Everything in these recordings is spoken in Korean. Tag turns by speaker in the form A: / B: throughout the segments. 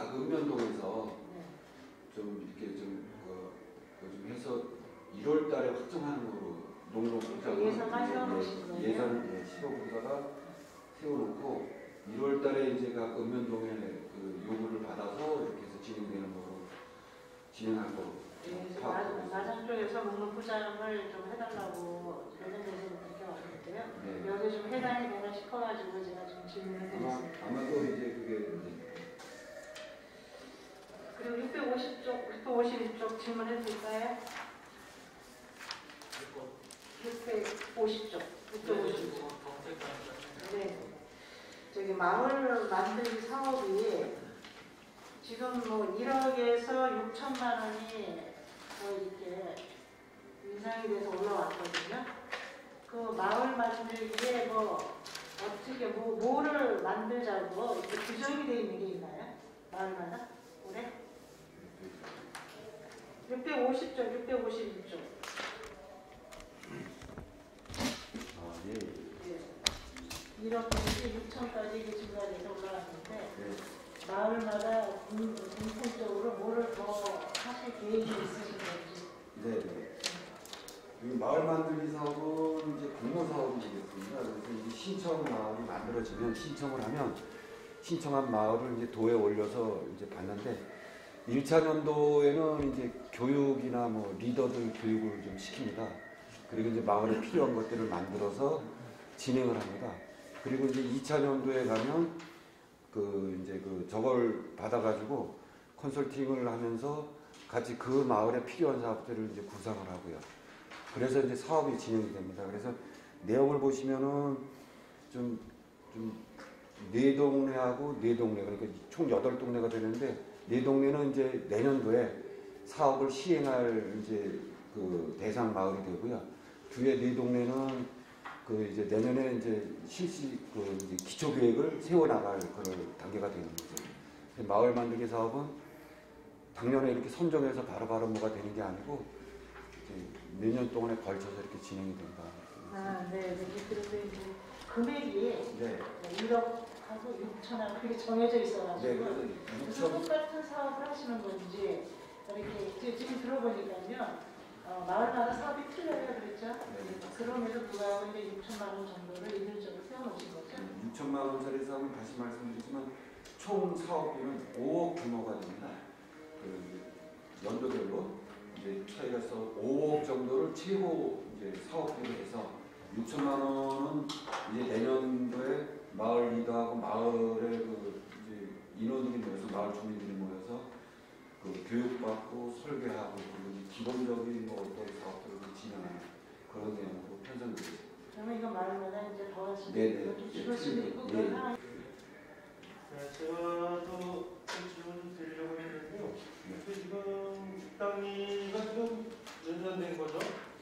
A: 각 읍면동에서 좀 이렇게 좀 해서 1월 달에 확정하는 거로 농로
B: 예산만 세워놓으신 거예요?
A: 예산 15분다가 세워놓고 1월 달에 이제 각 읍면동에 그 요구를 받아서 이렇게 해서 진행되는 거로 진행할 거로.
B: 마장 쪽에서 목록 포장을 좀 해달라고 예전에서 그렇게 왔는데요.
A: 네.
B: 여기 좀 해당이 되나 싶어가지고 제가 좀 질문을 드렸습니다.
A: 아마도 이제 그게
B: 그리고 650쪽, 652쪽 질문해도 될까요? 650쪽, 650쪽. 네. 저기 마을 만들기 사업이 지금 뭐 1억에서 6천만 원이 이렇게 인상이 돼서 올라왔거든요. 그 마을 만들기에 뭐 어떻게 뭐를 만들자고 이렇게 규정이 되어 있는 게 있나요? 마을마다 올해? 650쪽, 652쪽.
A: 예.
B: 네. 1억에서 6천까지 이게 증가돼서 올라왔는데
A: 네.
B: 마을마다 공통적으로 뭐를 더 하실 계획이 있으신 건지.
A: 네. 이 마을 만들기 사업은 이제 공모 사업이 되겠습니다. 그래서 이제 신청 마을이 만들어지면 신청을 하면 신청한 마을을 이제 도에 올려서 이제 받는데 1차 년도에는 이제 교육이나 뭐 리더들 교육을 좀 시킵니다. 그리고 이제 마을에 필요한 것들을 만들어서 진행을 합니다. 그리고 이제 2차 년도에 가면 이제 저걸 받아가지고 컨설팅을 하면서 같이 그 마을에 필요한 사업들을 이제 구상을 하고요. 그래서 이제 사업이 진행이 됩니다. 그래서 내용을 보시면은 좀 4동네하고 4동네, 그러니까 총 8동네가 되는데 4동네는 이제 내년도에 사업을 시행할 이제 그 대상 마을이 되고요. 뒤에 4동네는 이제 내년에 이제 실시 이제 기초 계획을 세워나갈 그런 단계가 되는 거죠. 마을 만들기 사업은 작년에 이렇게 선정해서 바로바로 뭐가 되는 게 아니고 몇 년 동안에 걸쳐서 이렇게 진행이 된다.
B: 아, 네. 그리고 이제 금액이 1억하고 6천하고 그게 정해져 있어가지고 무슨 똑같은 사업을 하시는 건지 이렇게 지금 들어보니까요. 마을마다 사업이 틀려요, 그렇죠?
A: 네.
B: 그럼에도 불구하고 이제 6천만 원 정도를 일률적으로 세워놓으신 거죠?
A: 6천만 원짜리 사업은 다시 말씀드리지만 총 사업비는 5억 규모가 됩니다. 연도별로 이제 차이가 있어 5억 정도를 최고 이제 사업비로 해서 6천만 원은 이제 내년도에 마을 리더하고 마을의 이제 인원들이 모여서 마을 주민들이 모여서 교육받고 설계하고 그리고 기본적인 어떤 사업들을 진행하는 그런 내용으로 편성되어
B: 그러면 이거 마을마다 이제 더 하시는 좀 줄을 수도 있고
A: 네.
B: 그런 상황이.
C: 제가 또 질문 좀 드리려고 했는데요. 지금 죽당리가 지금 몇 년 된 거죠?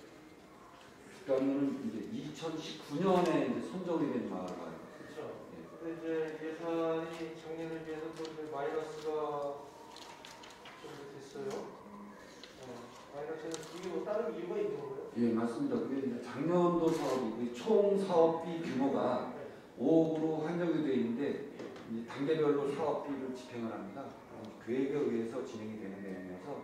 A: 죽당리는 이제 2019년에 이제 선정이 된 마을이에요.
C: 그렇죠. 근데 이제 예산이 작년에 비해서 또 이제 마이너스가 좀 됐어요. 마이너스는 이게 뭐 다른 이유가 있는 거예요?
A: 예, 맞습니다. 그게 이제 작년도 사업이 총 사업비 규모가 5억으로 한정이 되어 있는데 이제 단계별로 사업비를 집행을 합니다. 계획에 의해서 진행이 되는 내용이어서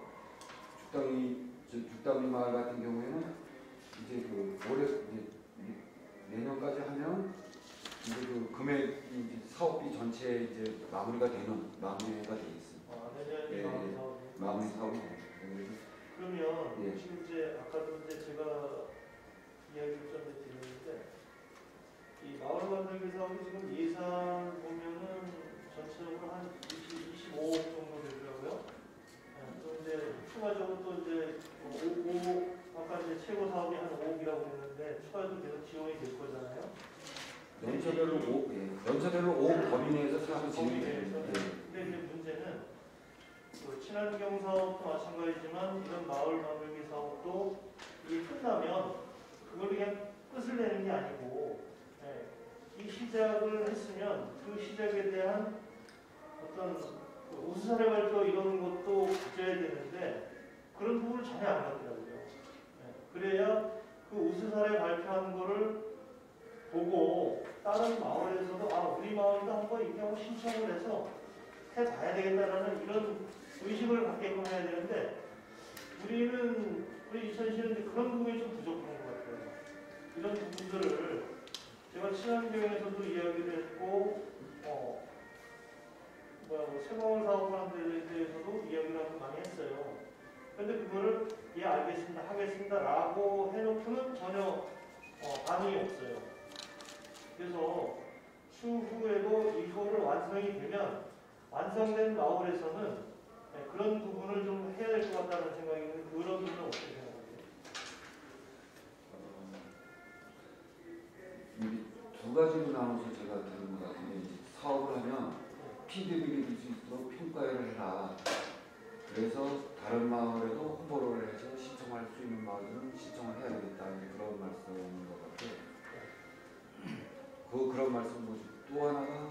A: 죽당리 마을 같은 경우에는 이제 올해 내년까지 하면 이제 금액 사업비 전체 이제 마무리가 되겠습니다.
C: 내년에
A: 마무리 사업이.
C: 그러면
A: 예.
C: 지금 이제 아까도 이제 제가 이야기를 좀 드렸는데 이 마을 만들기 사업이 지금 예산 보면은 전체적으로 한 25억 정도 되더라고요. 또 이제 추가적으로 또 이제 5 아까 이제 최고 사업이 한 5억이라고 했는데 추가적으로 계속 지원이 될 거잖아요.
A: 연차별로 5억 범위 내에서 사업이 진행이 됩니다.
C: 근데 이제 문제는 친환경 사업도 마찬가지지만 이런 마을 만들기 사업도 이게 끝나면 그걸 그냥 끝을 내는 게 아니고 이 시작을 했으면 그 시작에 대한 어떤 우수사례 발표 이런 것도 가져야 되는데 그런 부분을 전혀 안 가더라고요. 그래야 그 우수사례 발표한 거를 보고 다른 마을에서도 우리 마을도 한번 이렇게 하고 신청을 해서 해봐야 되겠다라는 이런 의식을 갖게끔 해야 되는데 우리 이천시는 그런 부분이 좀 부족한 것 같아요. 이런 부분들을 제가 친환경에서도 이야기를 했고 새마을 사업하는 데에 대해서도 이야기를 많이 했어요. 그런데 그거를 예 알겠습니다 하겠습니다 라고 해놓고는 전혀 반응이 없어요. 그래서 추후에도 이거를 완성이 되면 완성된 마을에서는 그런 부분을 좀 해야 될 것 같다는 생각이 있는데 그런 부분은 어떻게 생각하세요?
A: 이게 두 가지로 나눠서 제가 들은 것 같은데 이제 사업을 하면 피드백이 될 수 있도록 평가를 해라. 그래서 다른 마을에도 홍보를 해서 신청할 수 있는 마을들은 신청을 해야 되겠다. 그런 말씀인 것 같아요. 그런 말씀 뭐지? 또 하나가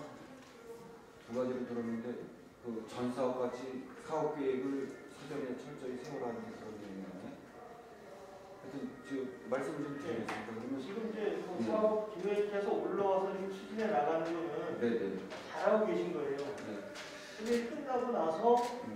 A: 두 가지로 들었는데 그 전 사업 같이 사업 계획을 사전에 철저히 세우라는 그런 내용이네. 하여튼 지금 말씀을 좀 드리겠습니다. 그러면
C: 지금 이제 그 사업 기획해서 올라와서 지금 추진해 나가는 거는
A: 네네.
C: 잘하고 계신 거예요.
A: 네.
C: 근데 끝나고 나서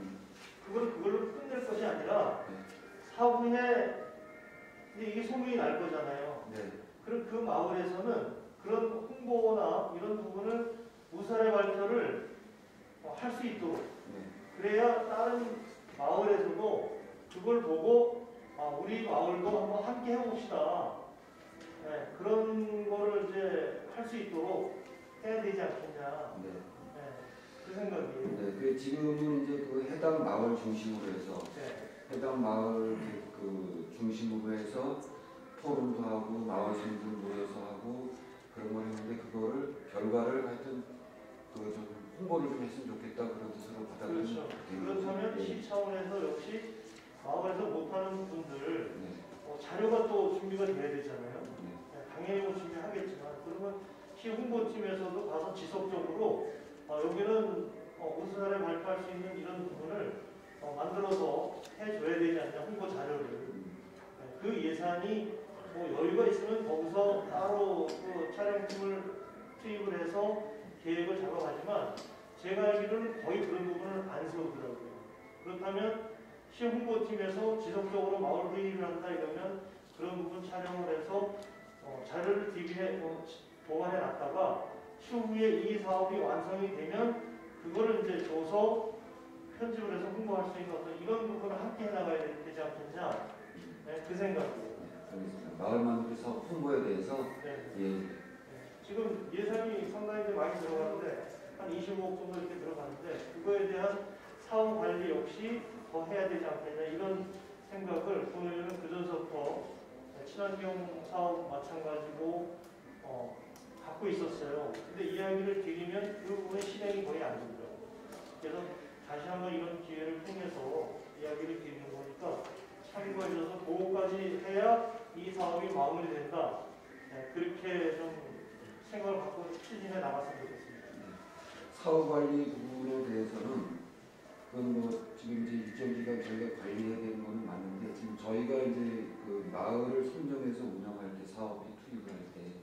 C: 그걸로 끝낼 것이 아니라
A: 네.
C: 사업 후에 이제 이게 소문이 날 거잖아요.
A: 네.
C: 그럼 그 마을에서는 그런 홍보나 이런 부분을 우사의 발표를 할 수 있도록
A: 네.
C: 그래야 다른 마을에서도 그걸 보고 우리 마을도 한번 함께 해봅시다. 네, 그런 거를 이제 할 수 있도록 해야 되지 않겠냐.
A: 네.
C: 네, 그 생각이에요.
A: 네. 그 지금은 이제 그 해당 마을 중심으로 해서 해당 마을 그 중심으로 해서 토론도 하고 마을 주민들 모여서 하고 그런 걸 했는데 그거를 결과를 하여튼 그 좀 홍보를 좀 했으면 좋겠다 그런 뜻으로 받아들이면
C: 그렇죠. 그렇다면 시 차원에서 역시 마을에서 못하는 분들
A: 네.
C: 자료가 또 준비가 돼야 되잖아요.
A: 네.
C: 당연히 뭐 준비하겠지만 그러면 시 홍보팀에서도 가서 지속적으로 여기는 우수사를 발표할 수 있는 이런 부분을 만들어서 해줘야 되지 않냐 홍보 자료를 그 예산이 뭐 여유가 있으면 거기서 따로 그 촬영팀을 투입을 해서 계획을 잡아가지만 제가 알기로는 거의 그런 부분을 안 세우더라고요. 그렇다면 시 홍보팀에서 지속적으로 마을 회의를 한다 이러면 그런 부분 촬영을 해서 자료를 DB에 보관해 놨다가 추후에 이 사업이 완성이 되면 그거를 이제 줘서 편집을 해서 홍보할 수 있는 어떤 이런 부분을 함께 해나가야 되지 않겠냐. 네, 그 생각이에요.
A: 알겠습니다. 마을 만들기 사업 홍보에 대해서 예.
C: 지금 예산이 상당히 많이 들어가는데 한 25억 정도 이렇게 들어가는데 그거에 대한 사업 관리 역시 더 해야 되지 않겠냐 이런 생각을 본회의는 그전서부터 친환경 사업 마찬가지고 갖고 있었어요. 근데 이야기를 드리면 그 부분의 실행이 거의 안 되더라고요. 그래서 다시 한번 이런 기회를 통해서 이야기를 드리는 거니까 참고해줘서 그거까지 해야 이 사업이 마무리된다. 그렇게 좀 생각을 갖고 추진해 나갔으면 좋겠습니다.
A: 사업 관리 부분에 대해서는 그건 뭐 지금 이제 일정 기간 저희가 관리해야 되는 거는 맞는데 지금 저희가 이제 그 마을을 선정해서 운영할 때 사업에 투입을 할 때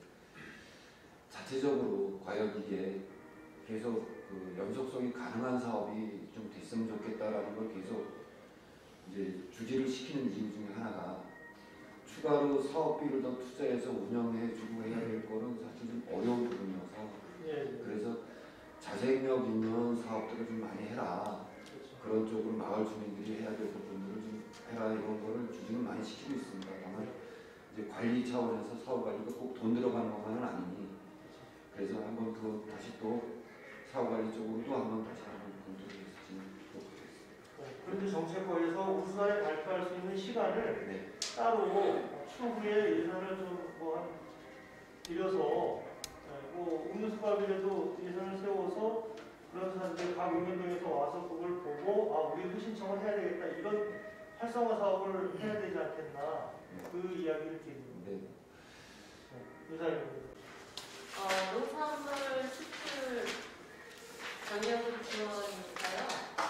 A: 자체적으로 과연 이게 계속 그 연속성이 가능한 사업이 좀 됐으면 좋겠다라는 걸 계속 이제 주지를 시키는 이유 중에 하나가 추가로 사업비를 더 투자해서 운영해주고 해야 될 거는 사실 좀 어려운 부분이어서 그래서 자생력 있는 사업들을 좀 많이 해라. 그런 쪽으로 마을 주민들이 해야 될 부분들을 좀 해라 이런 거를 주지는 많이 시키고 있습니다. 다만 이제 관리 차원에서 사업 관리가 꼭 돈 들어가는 것만은 아니니 그래서 한번 그 다시 또 사업 관리 쪽으로도 한번 다시 한번 검토했으면 좋겠습니다.
C: 그런데 정책과에서 우수하게 발표할 수 있는 시간을 따로 추후에 예산을 좀뭐 들여서 뭐 음료수값이라도 예산을 세워서 그런 사람들이 각 의원동에서 와서 그걸 보고 우리도 신청을 해야 되겠다 이런 활성화 사업을 해야 되지 않겠나 그 이야기를 드립니다. 이사입니다.
D: 농산물 수출 전략 지원인가요?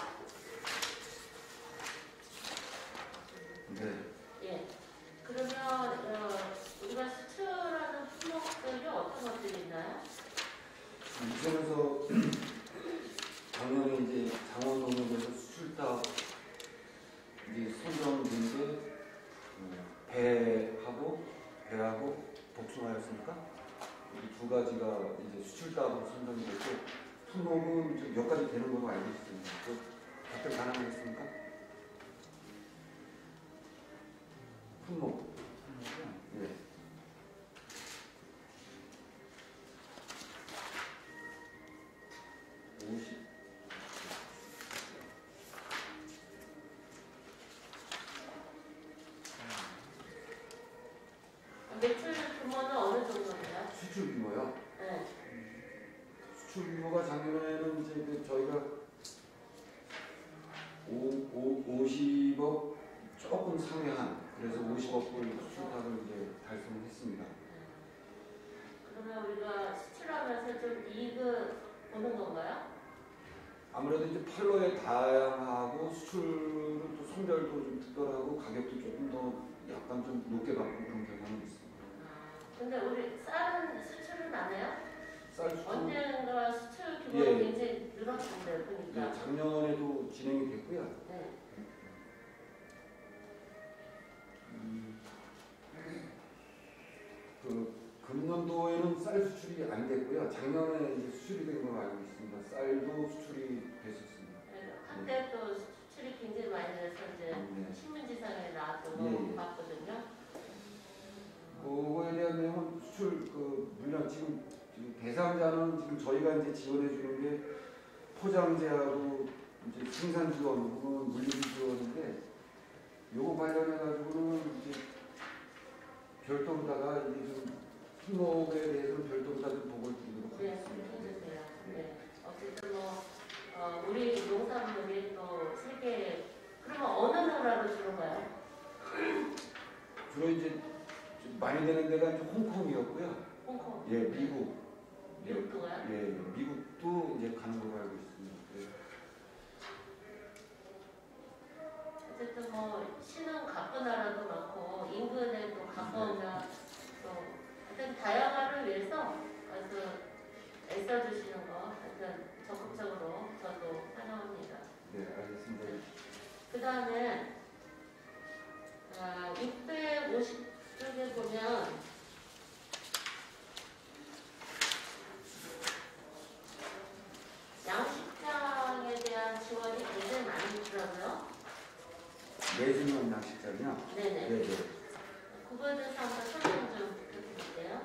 D: 예. 그러면 우리가 수출하는 품목들이 어떤 것들이 있나요?
A: 이쪽에서 작년에 이제 수출다 이제 선정된 게 배하고 복숭아였습니까? 이 두 가지가 이제 수출다로 선정이 됐고 품목은 좀 몇 가지 되는 걸로 알고 있습니다. 답변 가능하겠습니까? 품목. 네.
D: 매출 규모는 어느 정도예요?
A: 수출 규모요.
D: 네.
A: 수출 규모가 작년에는 이제 저희가 50억 조금 상회한 그래서 50억 불 수출額이제 달성했습니다.
D: 그러면 우리가 수출하면서 좀 이익을 보는 건가요?
A: 아무래도 이제 팔로의 다양하고 수출은 또 성별도 좀 특별하고 가격도 조금 더 약간 좀 높게 받고 그런 경향이 있습니다.
D: 근데 우리 쌀은 수출은 안 해요?
A: 쌀 수출
D: 언젠가 수출 규모가
A: 예.
D: 굉장히 늘었는데 보니까.
A: 예, 작년에도 진행이 됐고요.
D: 네.
A: 그 금년도에는 쌀 수출이 안 됐고요. 작년에 이제 수출이 된 걸로 알고 있습니다. 쌀도 수출이 됐었습니다.
D: 네. 한때 또 수출이 굉장히 많이 돼서 이제
A: 네.
D: 신문지상에 나왔던
A: 예,
D: 거
A: 예.
D: 봤거든요.
A: 그거에 대한 내용은 수출 그 물량 지금 대상자는 지금 저희가 이제 지원해 주는 게 포장재하고 이제 생산 지원 혹은 물류 지원인데 요거 관련해 가지고는 이제 별도로다가 이제 좀 품목에 대해서는 별도로다 좀 보고를 드리도록
D: 네,
A: 하겠습니다.
D: 그렇게 해주세요. 네. 어쨌든 뭐 우리 농산물이 또 세계 그러면 어느 나라로 주로 가요?
A: 주로 이제 좀 많이 되는 데가 이제 홍콩이었고요.
D: 홍콩.
A: 예, 미국.
D: 미국도 가요?
A: 예, 미국도 이제 가는 걸로 알고 있습니다. 예.
D: 어쨌든 뭐 신흥 가쁜 나라도 많고 인근에 또 가까우면 또 하여튼 다양화를 위해서 아주 애써주시는 거 하여튼 적극적으로 저도 환영합니다.
A: 네, 알겠습니다.
D: 그 다음에 650쪽에 보면 양식장에 대한 지원이 굉장히 많이 있더라고요.
A: 내주면 양식장이요?
D: 네네.
A: 네, 네.
D: 그거에 대해서 한번 설명 좀 부탁드릴게요.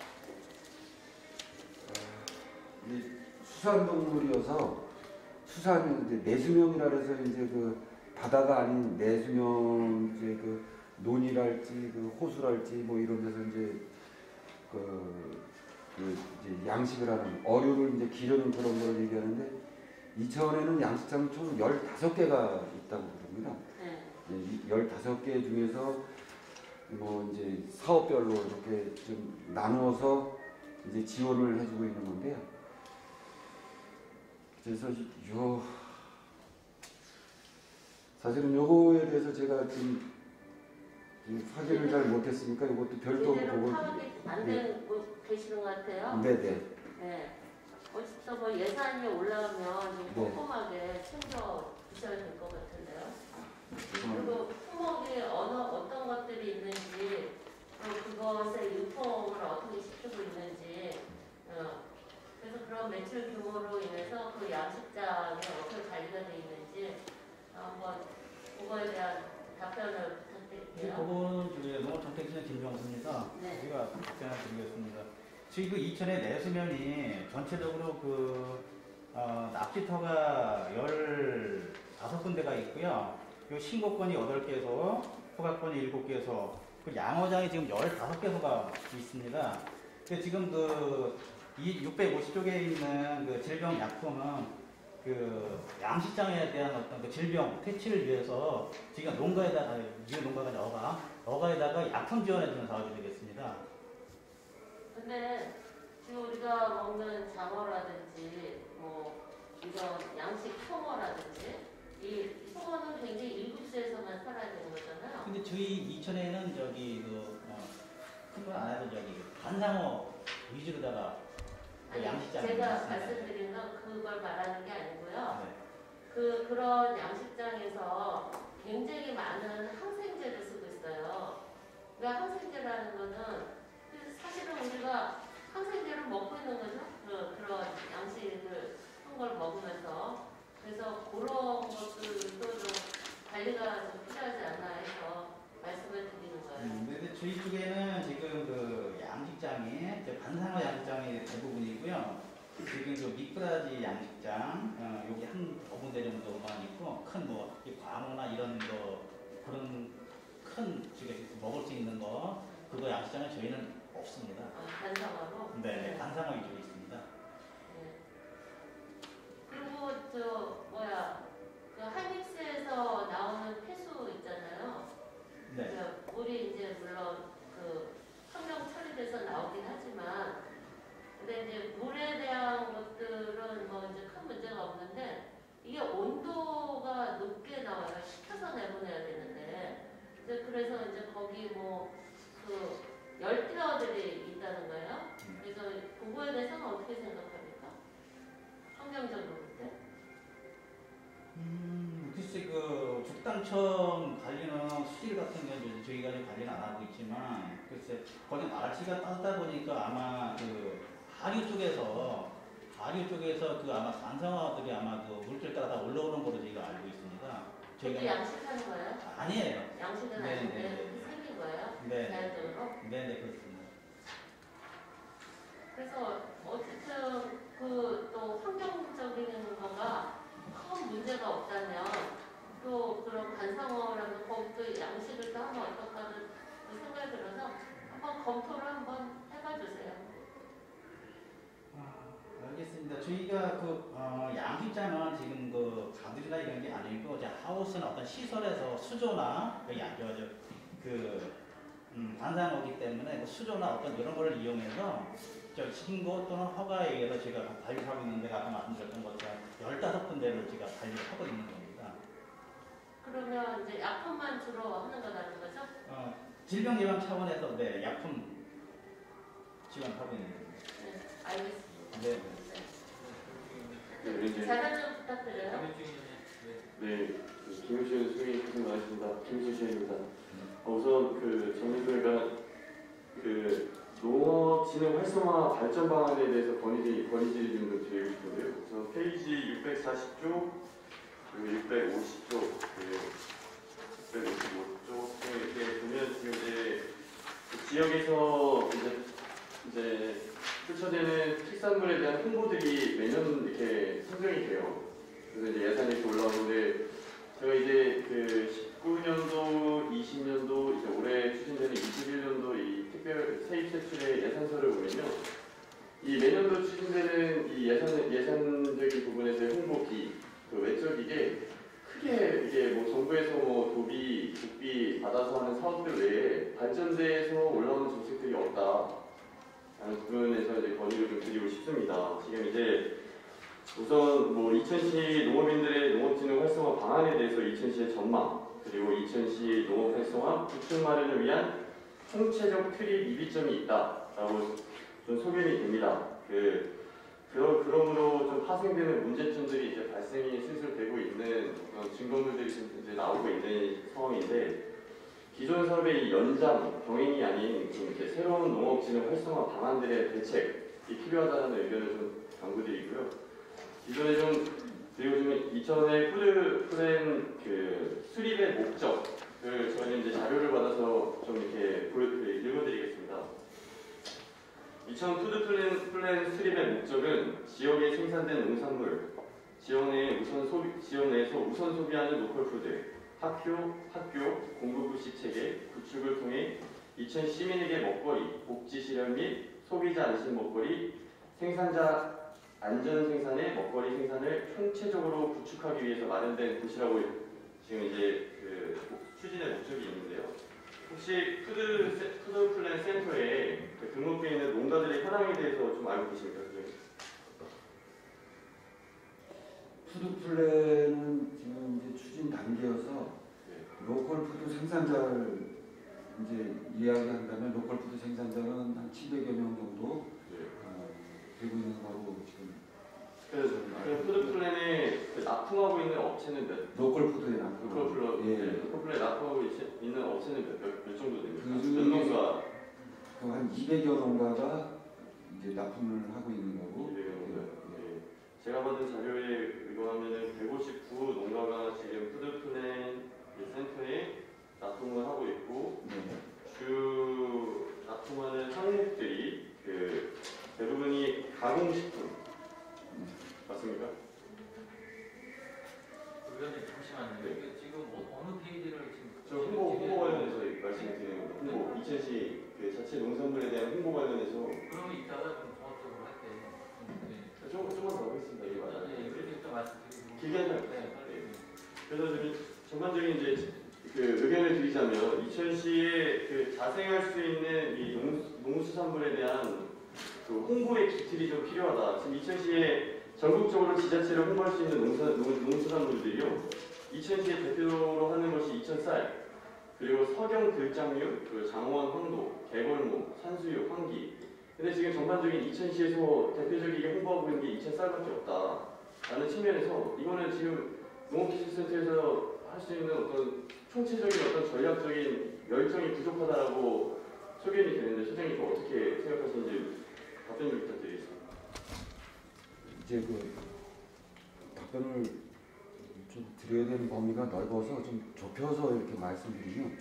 A: 이 수산동물이어서 수산 이제 내수명이라 해서 이제 그 바다가 아닌 내수명 이제 그 논이랄지 그 호수랄지 뭐 이런 데서 이제 그 이제 양식을 하는 어류를 이제 기르는 그런 걸 얘기하는데 이 차원에는 양식장이 총 15개가 있다고 그럽니다.
D: 네.
A: 이 15개 중에서 뭐 이제 사업별로 이렇게 좀 나누어서 이제 지원을 해주고 있는 건데요. 그래서 사실은 요거에 대해서 제가 좀 확인을 잘 못했으니까 이것도 별도로
D: 제대로
A: 보고.
D: 파악이 안 되고 계시는 것 같아요.
A: 네네.
D: 네. 어쨌든 뭐 예산이 올라오면 좀
A: 네.
D: 꼼꼼하게 챙겨 주셔야 될 것 같은데요.
A: 죄송합니다.
D: 그리고 품목이 어떤 것들이 있는지 또 그것의 유통을 어떻게 시키고 있는지 그래서 그런 매출 규모로 인해서 그 양식장이 어떻게 관리가 되어 있는지 한번 그거에 대한 답변을
E: 이
D: 부탁드릴게요.
E: 부분은 저기 농업정책실의 김정수입니다.
D: 네.
E: 제가 답변을 드리겠습니다. 지금 그 이천의 내수면이 전체적으로 그 납치터가 15군데가 있고요. 요 신고권이 8개에서 허가권이 7개에서 그 양어장이 지금 15개소가 있습니다. 근데 지금 이 650쪽에 있는 그 질병 약품은 그 양식장에 대한 어떤 그 질병 퇴치를 위해서 지금 농가에다가 이 농가가 이제 어가에다가 약품 지원해주는 사업이 되겠습니다.
D: 근데 지금 우리가 먹는 장어라든지 뭐 이런 양식 송어라든지 이 송어는 굉장히 일급수에서만 살아야 되는 거잖아요.
E: 근데 저희 이천에는 저기 큰 건 안 해도 저기 반상어 위주로다가 그
D: 아니,
E: 양식장이
D: 제가
E: 있습니다.
D: 말씀드린 건 그걸 말하는 게 아니고요.
E: 네.
D: 그런 양식장에서 굉장히 많은 항생제를 쓰고 있어요. 그러니까 항생제라는 거는 사실은 우리가 항생제를 먹고 있는 거죠. 그런 양식을 한 걸 먹으면서. 그래서 그런 것들도 좀 관리가 좀 필요하지 않나 해서 말씀을 드리는 거예요.
E: 근데 저희 쪽에는 지금 그 양식장이 반상어 양식장이 대부분이고요. 지금 그 미꾸라지 양식장 여기 한 5군데 정도만 있고 큰 뭐 광어나 이런 거 그런 큰 지금 먹을 수 있는 거 그거 양식장은 저희는 없습니다.
D: 반상어로?
E: 네, 반상어 위주로 있습니다.
D: 네. 그리고 그 하이닉스에서 나오는 폐수 있잖아요.
E: 네.
D: 물이 이제 물론 그 환경 처리돼서 나오긴 하지만, 근데 이제 물에 대한 것들은 뭐 이제 큰 문제가 없는데 이게 온도가 높게 나와요. 식혀서 내보내야 되는데, 이제 그래서 이제 거기 뭐 그 열대어들이 있다는 거예요. 그래서 그거에 대해서는 어떻게 생각합니까? 환경적으로 볼 때?
E: 글쎄 그 죽당청 관리는 수질 같은 경우는 저희가 관리는 안 하고 있지만 글쎄 거기 날씨가 따뜻하다 보니까 아마 그 하류 쪽에서 그 아마 반상어들이 아마 그 물길 따라 다 올라오는 걸로 저희가 알고 있습니다.
D: 그것도 양식하는 거예요?
E: 아니에요.
D: 양식은
E: 네,
D: 아닌데
E: 네,
D: 그렇게 생긴 거예요?
E: 네.
D: 자연적으로?
E: 네, 그렇습니다.
D: 그래서 어쨌든 그 또 환경적인 거가 큰 문제가 없다면 또 그런 반상어라는 거기도 양식을 또 하면 어떨까는 생각이 들어서 한번 검토를 한번 해봐 주세요.
E: 알겠습니다. 저희가 그 양식장은 지금 그 가들이나 이런 게 아니고 이제 하우스나 어떤 시설에서 수조나 반상어기 때문에 그 수조나 어떤 이런 걸 이용해서 신고 또는 허가에 의해서 제가 관리를 하고 있는데 아까 말씀드렸던 것처럼 15군데를 제가 관리를 하고 있는 겁니다.
D: 그러면 이제 약품만 주로 하는 거라는 거죠?
E: 질병 예방 차원에서 네, 약품 지원하고 있는 겁니다.
D: 네, 알겠습니다.
E: 네.
F: 네,
D: 자료 좀 부탁드려요.
F: 네, 김효신 수행 고생 많으십니다. 김효신입니다. 우선 그 정리소회가 그 농업진흥 활성화 발전 방안에 대해서 건의질을 좀 드리고 싶은데요. 우선 페이지 640조, 그리고 650조, 655조 이렇게 보면 지금 이제 그 지역에서 이제 출처되는 특산물에 대한 홍보들이 매년 이렇게 선정이 돼요. 그래서 이제 예산이 이렇게 올라오는데 제가 이제 그 19년도, 20년도, 이제 올해 추진되는 21년도 이 특별 세입 세출의 예산서를 보면요. 이 매년도 추진되는 이 예산적인 부분에서의 홍보비, 그 외적이게 크게 이게 뭐 정부에서 뭐 도비, 국비 받아서 하는 사업들 외에 발전대에서 올라오는 정책들이 없다. 라는 부분에서 이제 건의를 좀 드리고 싶습니다. 지금 이제 우선 뭐 이천시 농업인들의 농업진흥 활성화 방안에 대해서 이천시의 전망, 그리고 이천시 농업 활성화 구축 마련을 위한 총체적 트립 입의점이 있다라고 좀 소견이 됩니다. 그러므로 좀 파생되는 문제점들이 이제 발생이 슬슬 되고 있는 그런 증거물들이 좀 이제 나오고 있는 상황인데, 기존 사업의 이 연장, 병행이 아닌 좀 이제 새로운 농업진흥 활성화 방안들의 대책이 필요하다는 의견을 좀 강구드리고요. 기존에 그리고 좀 이전에 푸드플랜 그 수립의 목적을 저희는 이제 자료를 받아서 좀 이렇게 읽어드리겠습니다. 이천 푸드플랜 수립의 목적은 지역에 생산된 농산물, 지역 내에서 우선 소비하는 로컬푸드, 학교, 공급부식 체계, 구축을 통해 이천 시민에게 먹거리, 복지 실현 및 소비자 안심 먹거리, 생산자 안전 생산의 먹거리 생산을 총체적으로 구축하기 위해서 마련된 곳이라고 지금 이제 그 추진의 목적이 있는데요. 혹시 푸드플랜 센터에 등록되어 있는 농가들의 현황에 대해서 좀 알고 계십니까?
A: 푸드플랜은 지금 이제 추진 단계여서 로컬 푸드 생산자를 이제 이야기한다면 로컬 푸드 생산자는 한 700여 명 정도 되고 있는 거로 지금.
F: 그 푸드플랜의 그 납품하고 있는 업체는
A: 로컬푸드에 납품.
F: 로컬푸드에 납품하고 있는 업체는 몇 정도 됩니까?
A: 그
F: 몇 농가?
A: 한 200여 농가가 이제 납품을 하고 있는 거고.
F: 200여 농가. 예. 제가 받은 자료에 의거하면은 159 농가가 지금 푸드플랜 센터에 납품을 하고 있고 주 납품하는 항목들이 대부분이 가공식품 맞습니까?
G: 의원님 잠시만요. 이게 지금 어느 페이지를 지금
F: 저 홍보 관련해서 말씀드리는 겁니다. 홍보 2000시 자체 농산물에 대한 홍보 관련해서
G: 그러면 이따가 좀 종합적으로 할게요.
F: 조금만 더 하겠습니다. 이게 맞아요.
G: 네, 이따 말씀드리고
F: 길게 하지 않겠습니다.
G: 네.
F: 그래서 좀 전반적인 이제 의견을 드리자면 이천시에 자생할 수 있는 이 농수산물에 대한 홍보의 기틀이 좀 필요하다. 지금 이천시에 전국적으로 지자체를 홍보할 수 있는 농수산물들이요. 이천시에 대표로 하는 것이 이천쌀, 그리고 석영 들장류, 그리고 장원 황도, 개걸목, 산수유, 황기. 근데 지금 전반적인 이천시에서 대표적이게 홍보하고 있는 게 이천쌀밖에 없다라는 측면에서 이거는 지금 농업기술센터에서 할 수 있는 어떤 총체적인 어떤 전략적인 열정이 부족하다라고 소견이 되는데 소장님 어떻게 생각하시는지 답변 좀 부탁드리겠습니다.
A: 이제 답변을 좀 드려야 되는 범위가 넓어서 좀 좁혀서 이렇게 말씀드리면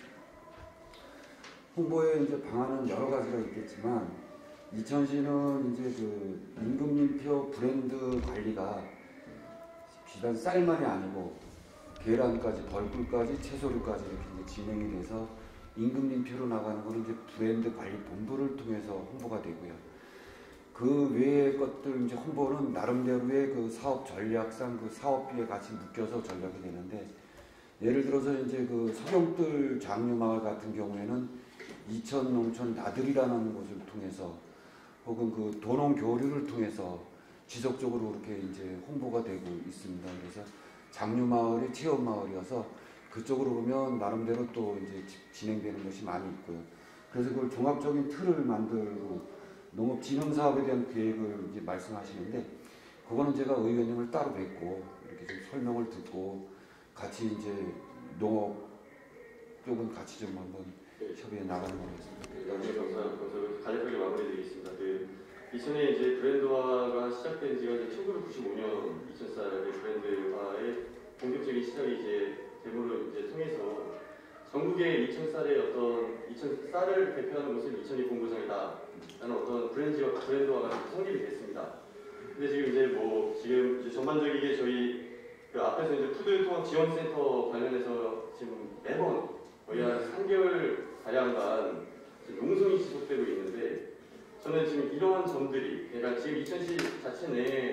A: 홍보에 이제 방안은 여러 가지가 있겠지만 이천시는 이제 임금님표 브랜드 관리가 비단 쌀만이 아니고 계란까지 벌꿀까지 채소류까지 이렇게 이제 진행이 돼서 임금님표로 나가는 거는 이제 브랜드 관리 본부를 통해서 홍보가 되고요. 그 외의 것들 이제 홍보는 나름대로의 사업 전략상 사업비에 같이 묶여서 전략이 되는데 예를 들어서 이제 석영들 장류마을 같은 경우에는 이천 농촌 나들이라는 곳을 통해서 혹은 도농 교류를 통해서 지속적으로 이렇게 이제 홍보가 되고 있습니다. 그래서 장류마을이 체험마을이어서 그쪽으로 보면 나름대로 또 이제 진행되는 것이 많이 있고요. 그래서 그걸 종합적인 틀을 만들고 농업진흥사업에 대한 계획을 이제 말씀하시는데 그거는 제가 의원님을 따로 뵙고 이렇게 좀 설명을 듣고 같이 이제 농업 쪽은 같이 좀 한번 협의해 나가는 걸로 했습니다.
F: 나중에 감사합니다. 간략하게 마무리드리겠습니다. 이천에 이제 브랜드화가 시작된 지가 1995년 이천쌀의 브랜드화의 본격적인 시작이 이제 대부분 이제 통해서 전국의 이천쌀의 이천쌀을 대표하는 곳은 이천이 본부장이다 라는 어떤 브랜드화가 성립이 됐습니다. 근데 지금 이제 전반적이게 저희 앞에서 이제 푸드통합지원센터 관련해서 지금 매번 거의 한 3개월 가량간 농성이 지속되고 있는데 저는 지금 이러한 점들이 그러니까 지금 이천시 자체 내에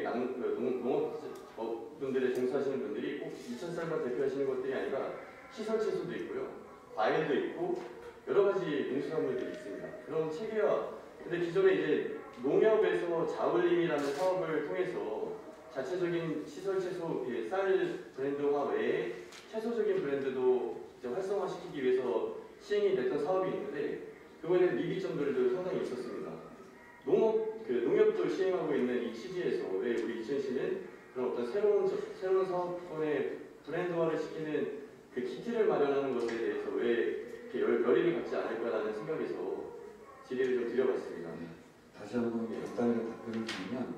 F: 농업분들에 종사하시는 분들이 꼭 이천쌀만 대표하시는 것들이 아니라 시설채소도 있고요. 과일도 있고 여러 가지 농수산물들이 있습니다. 그런 체계화 근데 기존에 이제 농협에서 자울림이라는 사업을 통해서 자체적인 시설채소 쌀 브랜드화 외에 채소적인 브랜드도 이제 활성화시키기 위해서 시행이 됐던 사업이 있는데 그거에 대한 미비점들도 상당히 있었습니다. 농협도 시행하고 있는 이 취지에서 왜 우리 이천시는 그런 어떤 새로운 사업권의 브랜드화를 시키는 그 키트를 마련하는 것에 대해서 왜 이렇게 열의를 갖지 않을까라는 생각에서 질의를 좀 드려봤습니다.
A: 다시 한번 간단하게 답변을 드리면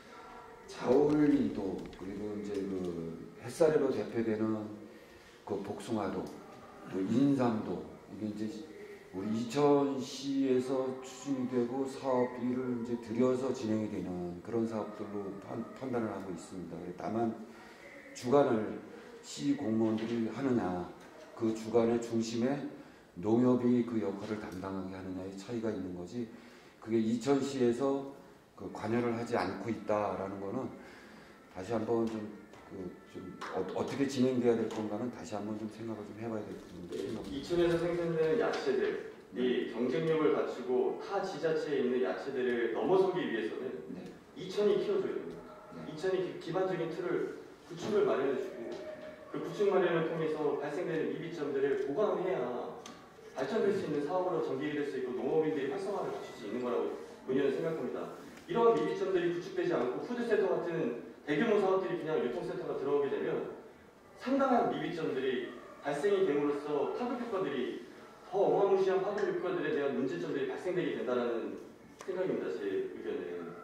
A: 자울림도 그리고 이제 햇살로 대표되는 복숭아도 또 인삼도 이게 이제 우리 이천시에서 추진이 되고 사업비를 이제 들여서 진행이 되는 그런 사업들로 판단을 하고 있습니다. 다만 주관을 시 공무원들이 하느냐, 그 주관의 중심에 농협이 그 역할을 담당하게 하느냐의 차이가 있는 거지. 그게 이천시에서 관여를 하지 않고 있다라는 거는 다시 한번 어떻게 진행돼야 될 건가는 다시 한번 좀 생각을 좀 해봐야 될 텐데.
F: 이천에서 생산되는 야채들이 경쟁력을 갖추고 타 지자체에 있는 야채들을 넘어서기 위해서는 이천이 키워줘야 됩니다. 이천이 기반적인 틀을 구축을 마련해주고 그 구축 마련을 통해서 발생되는 미비점들을 보강해야 발전될 수 있는 사업으로 전개될 수 있고 농업인들이 활성화를 갖출 수 있는 거라고 본인은 생각합니다. 이러한 미비점들이 구축되지 않고 푸드센터 같은 대규모 사업들이 그냥 유통센터가 들어오게 되면 상당한 미비점들이 발생이 됨으로써 파급 효과들이 더 어마무시한 파급 효과들에 대한 문제점들이 발생되게 된다는 생각입니다. 제 의견은.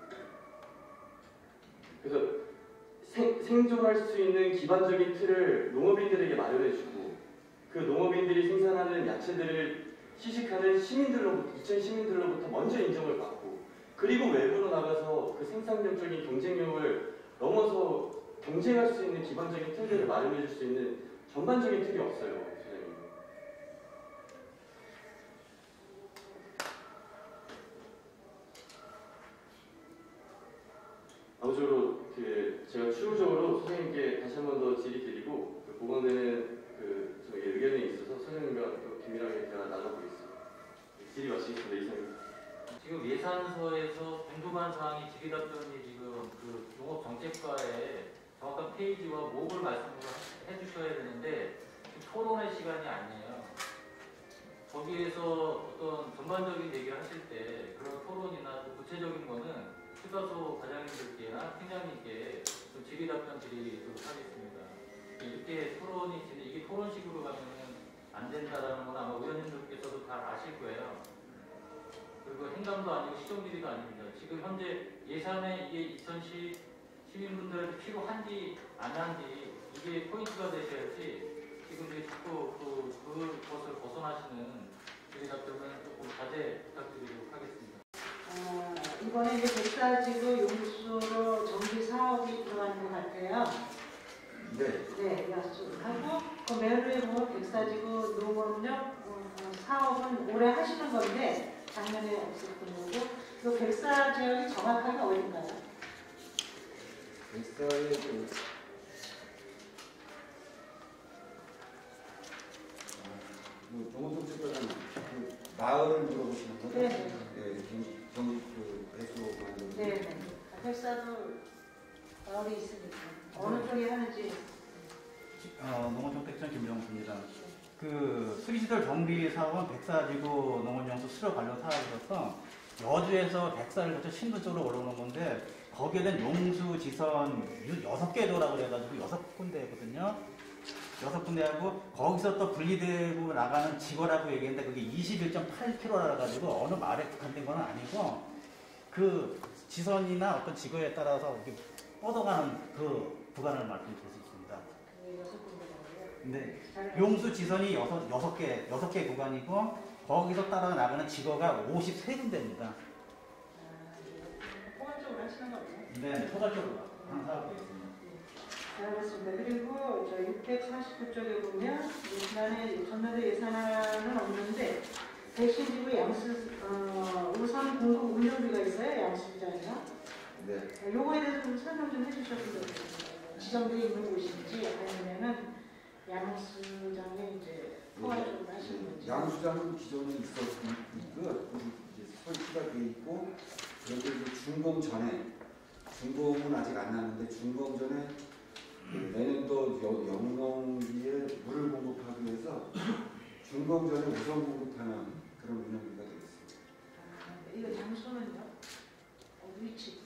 F: 그래서 생존할 수 있는 기반적인 틀을 농업인들에게 마련해주고 그 농업인들이 생산하는 야채들을 시식하는 시민들로부터, 이천 시민들로부터 먼저 인정을 받고 그리고 외부로 나가서 그 생산력적인 경쟁력을 넘어서 경쟁할 수 있는 기반적인 틀들을 마련해줄 수 있는 전반적인 틀이 없어요. 소장님. 아무쪼록 제가 추후적으로 소장님께 다시 한 번 더 질의드리고 보강되는 저희 의견에 있어서 소장님과 또 긴밀하게 대화 나눠보겠습니다. 질의 마치겠습니다. 이상입니다.
G: 지금 예산서에서 궁금한 사항이 질의답변이 지금 그 농업정책과의 정확한 페이지와 목을 말씀을 해주셔야 되는데 토론의 시간이 아니에요. 거기에서 어떤 전반적인 얘기를 하실 때 그런 토론이나 또 구체적인 거는 휴가소 과장님들께나 팀장님께 좀 질의답변 드리도록 하겠습니다. 이렇게 토론이 이게 토론식으로 가면은 안 된다라는 건 아마 의원님들께서도 잘 아실 거예요. 그리고 행감도 아니고 시정질의도 아닙니다. 지금 현재 예산에 이게 2010 시민분들한테 필요한지 안 한지 이게 포인트가 되셔야지 지금 이제 자꾸 그것을 벗어나시는 질의답변은 조금 자제 부탁드리도록 하겠습니다.
B: 이번에 이제 백사지구 용수로 정비 사업이 들어가는 것 같아요.
A: 네.
B: 네, 하고 그 매일에 보면 백사지구 농업력 사업은 올해 하시는 건데 작년에 없었던 거고 그 백사 지역이 정확하게 어딘가요?
A: 백사의 농업정책과장 마을 물어보시는 거죠?
B: 네.
A: 네, 경기 배수만.
B: 네. 백사도 마을이 있으니까 어느 쪽에 하는지.
E: 농업정책청 김정수입니다. 그 수리시설 정비 사업은 백사지구 농업용수 수로 관련 사업이라서 여주에서 백사를 거쳐 신도 쪽으로 올라오는 건데 거기에 대한 용수 지선 6개도라고 그래가지고 6군데거든요. 6군데하고 거기서 또 분리되고 나가는 지거라고 얘기했는데 그게 21.8km라 가지고 어느 말에 국한된 건 아니고 그 지선이나 어떤 지거에 따라서 이렇게 뻗어가는 그 구간을 말씀드릴 수 있습니다. 네. 용수 지선이 6개 구간이고 거기서 따라 나가는 지거가 53군데입니다.
B: 포괄적으로 하시는 거예요?
E: 네, 포괄적으로 사업되어 있습니다.
B: 알겠습니다. 그리고 저 649쪽에 보면 지난해 전년도 예산안은 없는데 백신지구 양수 우선 공급 운영비가 있어요. 양수장이요.
A: 네.
B: 요거에 대해서 좀 설명 좀 해주셨으면 좋겠습니다. 지정되어 있는 곳인지 아니면은 양수장에 이제 포괄적으로 하시는 건지.
A: 양수장은 기존에 있었고요. 이제 설치가 돼 있고 그런데 이제 준공 전에 준공은 아직 안 났는데 준공 전에 내년도 영농기에 물을 공급하기 위해서 준공 전에 우선 공급하는 그런 운영비가 되겠습니다.
B: 이거 장소는요? 위치?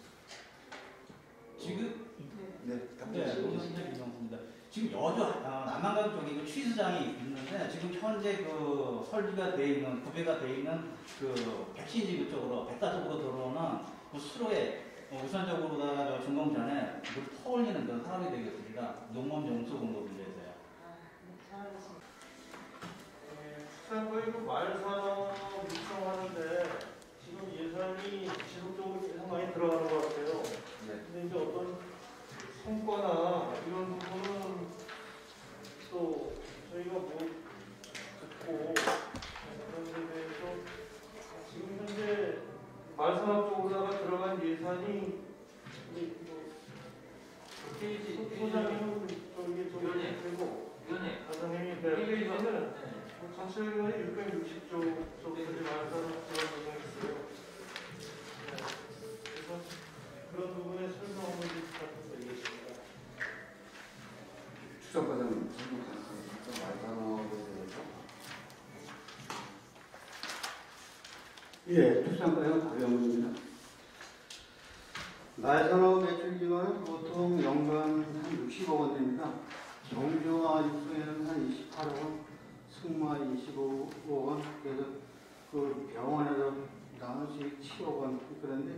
E: 지금
A: 네,
E: 이명수입니다. 지금 여주 남한강 쪽에 그 취수장이 있는데 지금 현재 그 설비가 돼 있는 구배가 돼 있는 그 백신지구 쪽으로 백사 쪽으로 들어오는 그 수로에 우선적으로다가 준공 전에 물 터올리는 그런 사업이 되겠습니다. 농업 용수 공급을 위해서요.
B: 잘 알겠습니다.
C: 수산거의 그 말산업 육성하는데 지금 예산이 지속적으로 계속 많이 들어가는 것 같아요.
A: 네.
C: 근데 이제 어떤 성과나 이런 부분은 또 저희가 뭐 듣고 그런 데 대해서 지금 현재 말산업 쪽으로다가 들어간 예산이 우리 소장님은 저기 그리고 과장님이 배우는 전체적으로 660조 정도까지 말산업 들어간 예산이 있어요. 그래서 그런 부분에 설명 한번 부탁드리겠습니다.
A: 추적과장님 설명 가능하십니까? 말산업에 대해서.
H: 예, 투상과장 박영훈입니다. 말산업 매출 기간은 보통 25억 원, 그래서 그 병원에서 나머지 7억 원. 그런데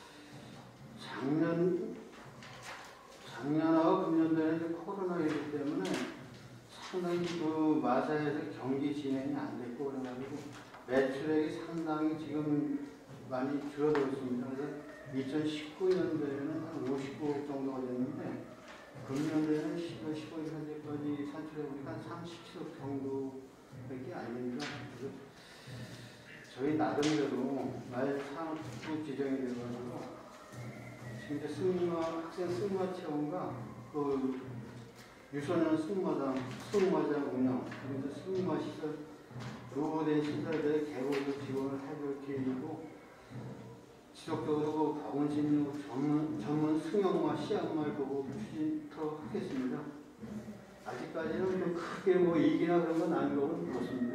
H: 작년하고 금년도에는 코로나19 때문에 상당히 그 마사에서 경기 진행이 안 됐고 그래가지고 매출액이 상당히 지금 많이 줄어들었습니다. 그래서 2019년도에는 한 59억 정도가 됐는데 금년도에는 10월 15일 현재까지 산출해보니까 한 37억 정도밖에 안 됩니다. 그래서 저희 나름대로 말산업부 지정이 돼가지고 지금 이제 학생 승마 체험과 그 유소년 승마장 운영, 그래서 승마 시설, 노후된 시설들의 개보도 지원을 해볼 계획이고 지속적으로 박원신육 전문 승용마 시합말 보고 추진토록 하겠습니다. 아직까지는 좀 크게 뭐 이기나 그런 건 아닌 거는 그렇습니다.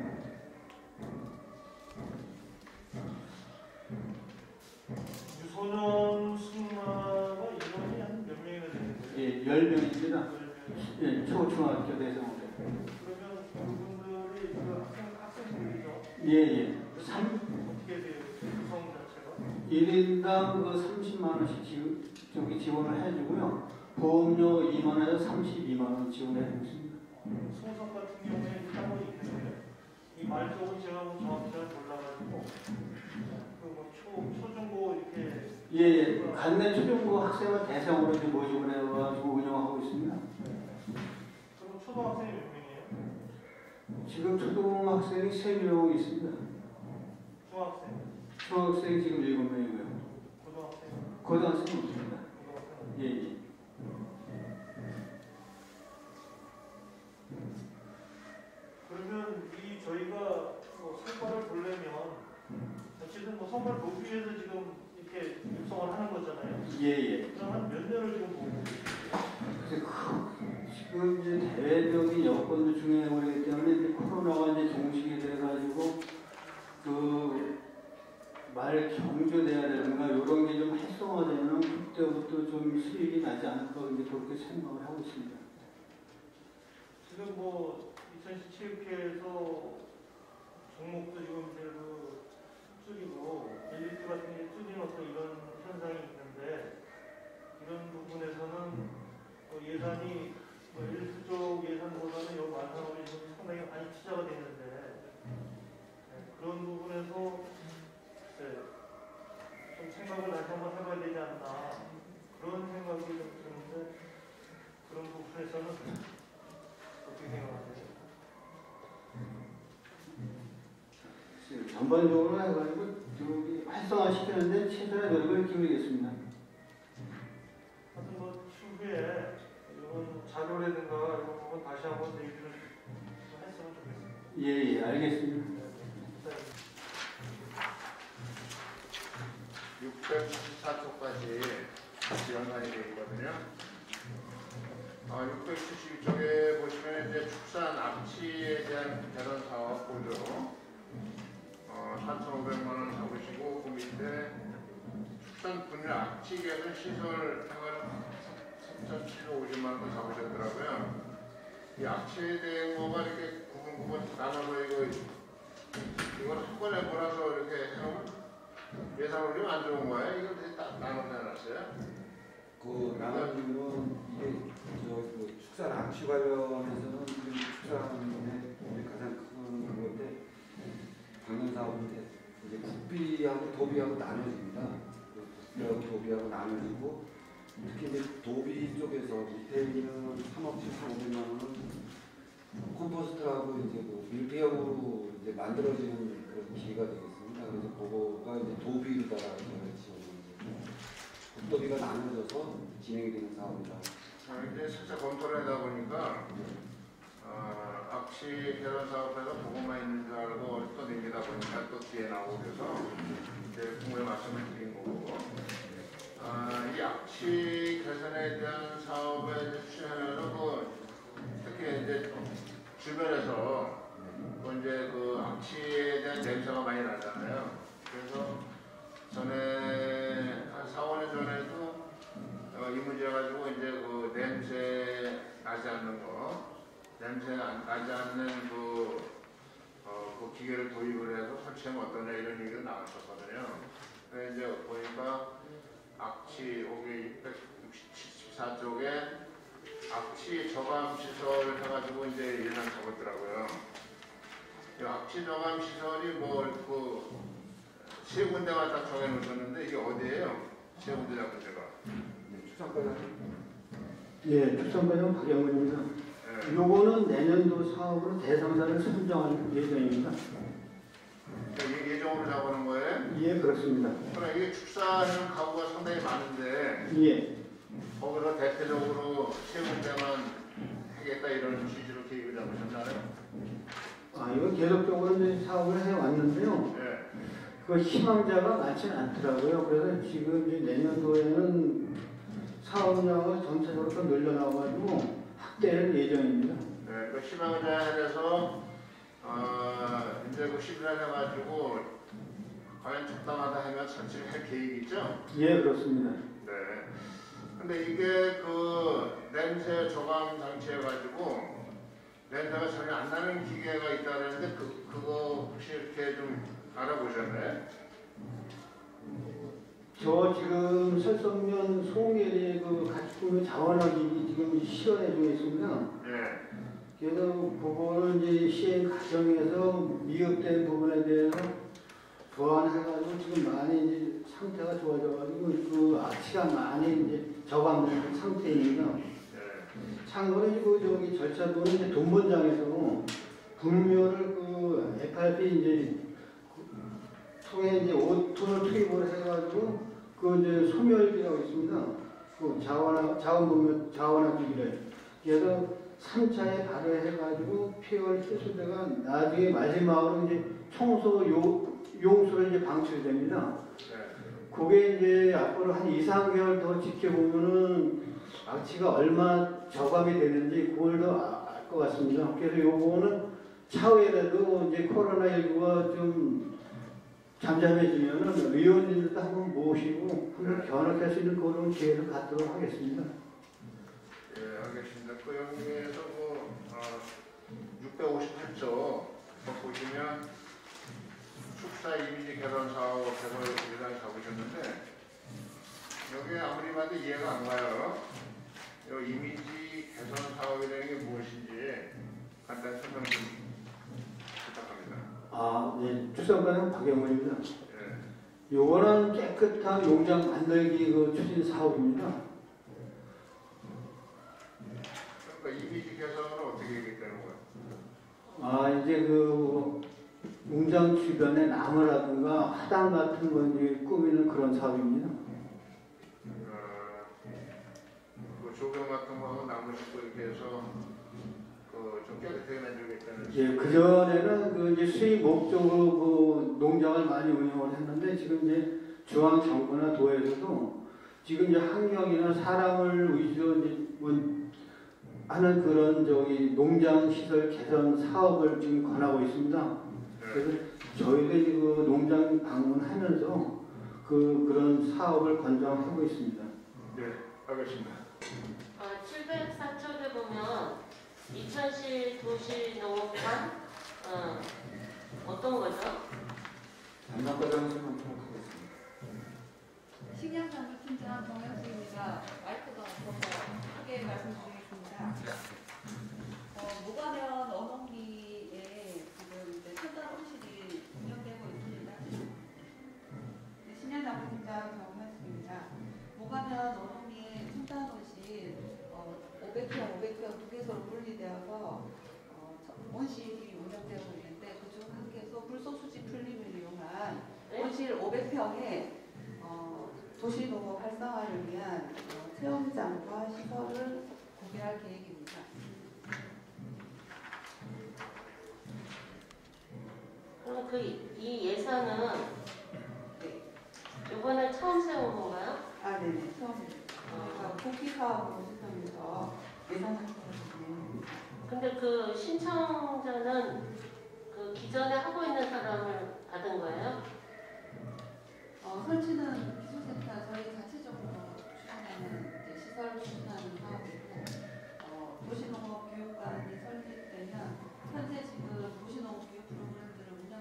C: 유소년 승마가 인원이 한 몇 명이나 되는데요?
H: 예, 10명입니다. 예, 초중학교 대상으로.
C: 그러면 그분들이 그 학생들이죠?
H: 예, 예.
C: 어떻게 돼요? 구성 자체가?
H: 1인당 그 30만 원씩 지원을 해주고요. 보험료 2만 원에서 32만 원 지원해 주습니다.
C: 소속 같은 경우에 따로 있는데 이 말쪽은 제가 뭐 정확히 잘 몰라가지고 그뭐 초중고 이렇게
H: 예, 예. 관내 초중고 학생을 대상으로 이제 모집을 해가지고 운영하고 있습니다.
C: 그럼 초등학생이 몇 명이에요?
H: 지금 초등학생이 3명 있습니다.
C: 중학생?
H: 중학생이 지금 7명이고요.
C: 고등학생?
H: 고등학생은 없습니다.
C: 고등학생?
H: 예, 예.
C: 그러면 이 저희가 뭐 성과를 보려면 어쨌든 뭐 성과를 보기 위해서 지금 이렇게 육성을 하는 거잖아요.
H: 예, 예.
C: 그럼 한 몇 년을 지금 보고
H: 지금 이제 대외적인 여건도 중요해버리기 때문에 이제 코로나가 이제 종식이 돼가지고 그 말 경주대회라든가 이런 게 좀 활성화되면 그때부터 좀 수익이 나지 않을까 이제 그렇게 생각을 하고 있습니다.
C: 지금 뭐 2017회에서 종목도 지금 이제 그 줄이고 엘리트 같은 게 줄이는 어떤 이런 현상이 있는데 이런 부분에서는 예산이 엘리트 쪽 예산보다는 요 만산업이 지금 상당히 많이 투자가 되는데 그런 부분에서 좀 생각을 다시 한번 해봐야 되지 않나 그런 생각이 좀 드는데 그런 부분에서는 어떻게 생각하세요?
H: 전반적으로 해가지고 저기 활성화시키는데 최선의 노력을 기울이겠습니다.
C: 하여튼 뭐 추후에 이런 자료라든가 이런 부분 다시 한번 얘기를 좀 했으면 좋겠습니다.
H: 예, 예, 알겠습니다.
I: 674쪽까지 연관이 되어 있거든요. 672쪽에 보시면 이제 축산 악취에 대한 개선 사업 보조 4,500만 원 잡으시고 그 밑에 축산 분야 악취 개선 시설 해가지고 3,750만 원 잡으셨더라고요. 이 악취에 대한 거가 이렇게 구분 나눠서 이걸 한 번에 몰아서 이렇게 해서 예산을 좀 안 좋은 거예요? 이걸 나눠서 해놨어요?
A: 그 나눠주는 이게 그 축산 악취 관련해서는 지금 축산의 가장 큰 건데 방문 사업인데 이제 국비하고 도비하고 나눠집니다. 국비하고 도비하고 나눠지고 특히 이제 도비 쪽에서 밑에 있는 3억 7,500만 원은 컴포스트하고 이제 그 밀폐형으로 이제 만들어지는 그런 기계가 되겠습니다. 그래서 그거가 이제 도비로다가 지원하는 국도비가 나눠져서 진행이 되는 사업입니다.
I: 이제 실제 검토를 하다 보니까 악취 개선 사업에서 보고만 있는 줄 알고 또 내미다 보니까 또 뒤에 나오고 그래서 이제 궁금해 말씀을 드린 거고 이 악취 개선에 대한 사업에 추진하면서 특히 이제 주변에서 이제 그 악취에 대한 냄새가 많이 나잖아요. 그래서 전에 한 4, 5년 전에도 이 문제 가지고 이제 그 냄새 나지 않는 거, 냄새 나지 않는 그 기계를 도입을 해서 설치하면 어떠냐 이런 얘기가 나왔었거든요. 근데 이제 보니까 악취 여기 674쪽에 악취 저감 시설 해가지고 이제 예산 적었더라고요. 이 악취 저감 시설이 뭐 세 군데만 딱 정해놓으셨는데 이게 어디예요? 세 군데 잡은 데가?
H: 예, 축산과장 박영훈입니다. 요거는 내년도 사업으로 대상자를 선정할 예정입니다.
I: 이게 예정으로 잡아놓은 거예요?
H: 예, 그렇습니다.
I: 그럼 이게 축사하는 가구가 상당히 많은데
H: 예.
I: 거기서 대표적으로 세 군데만 하겠다 이런 취지로 계획을 잡으셨나요?
H: 아, 이거 계속적으로 이제 사업을 해왔는데요.
I: 예.
H: 그 희망자가 많지는 않더라고요. 그래서 지금 이제 내년도에는 사업량을 전체적으로 더 늘려나가지고 확대할 예정입니다.
I: 네, 그 희망자에 대해서 이제 그 시비를 해가지고 과연 적당하다 하면 설치를 할 계획이죠?
H: 예, 그렇습니다.
I: 네. 근데 이게 그 냄새 저감 장치 해가지고 냄새가 전혀 안 나는 기계가 있다는데 그거 혹시 이렇게 좀 알아보셨나요?
H: 저 지금 설성면 송예리 그 가축구미 자원하기 지금 시연해 주고 있습니다.
I: 예.
H: 그래서 그거는 이제 시행 과정에서 미흡된 부분에 대해서 보완해가지고 지금 많이 이제 상태가 좋아져가지고 그 악취가 많이 이제 저감된 상태입니다.
I: 예.
H: 참고로 그 저기 절차도는 이제 돈본장에서 분묘를 그 FRP 이제 통에 이제 5톤을 투입을 해가지고 그 이제 소멸기라고 있습니다. 그 자원화기를 그래서 3차에 발효해가지고 피월 희소제가 나중에 마지막으로 이제 청소 용수로 이제 방출됩니다. 그게 이제 앞으로 한 2, 3개월 더 지켜보면은 악취가 얼마 저감이 되는지 그걸 더 알 것 같습니다. 그래서 요거는 차후에라도 이제 코로나19가 좀 잠잠해지면은 의원님들도 한번 모시고 한번 견학할 수 있는 그런 기회를 갖도록 하겠습니다.
I: 예, 알겠습니다. 그 영리에서 658조 보시면 축사 이미지 개선 사업 개설 예산 잡으셨는데 여기 아무리 봐도 이해가 안 가요. 이 이미지 개선 사업이라는 게 무엇인지 간단히 설명 좀 부탁합니다.
H: 아, 네. 축산과장 박영훈입니다.
I: 예.
H: 요거는 깨끗한 농장 만들기 그 추진 사업입니다.
I: 그러니까 이미지 개선은 어떻게 되는 거예요?
H: 아, 이제 그 농장 주변에 나무라든가 화단 같은 거 이제 꾸미는 그런 사업입니다.
I: 그 조경 같은 거 하고 나무 심고 이렇게 해서 좀 깨끗하게 만들겠다는.
H: 예, 그 전에는 그 이제 수입 목적으로 그 농장을 많이 운영을 했는데 지금 이제 중앙 정부나 도에서도 지금 이제 환경이나 사람을 위주로 이제 하는 그런 저기 농장 시설 개선 사업을 지금 권하고 있습니다. 그래서 저희가 이제 그 농장 방문하면서 그런 사업을 권장하고 있습니다.
I: 네, 알겠습니다.
D: 704쪽에 보면 이천시 도시농업관 어떤 거죠?
A: 담당과장 설명 하겠습니다.
J: 식량정보팀장 정현수입니다. 마이크가 없어서 크게 말씀드리겠습니다. 무가면 언원기에 지금 이제 첨단온실이 운영되고 있습니다. 식량정보팀장 정현수입니다. 무가면 언원기에 첨단온실 500평, 500평 두 개소로 분리되어서 온실이 운영되고 있는데 그중 한 개소 불소수지 풀림을 이용한 온실 500평에 도시농업 활성화를 위한 체험장과 시설을 구비할 계획입니다.
D: 그럼 이 예산은 이번에 처음 세운 건가요?
J: 아, 네네, 처음입니다. 저희가 복귀 사업으로 시작해서 예산 확보를
D: 근데 그 신청자는 그 기존에 하고 있는 사람을 받은 거예요?
J: 설치는 기술센터 저희 자체적으로 추진하는 시설 추진하는 사업이고 도시농업 교육관이 설립되면 현재 지금 도시농업 교육 프로그램들을 운영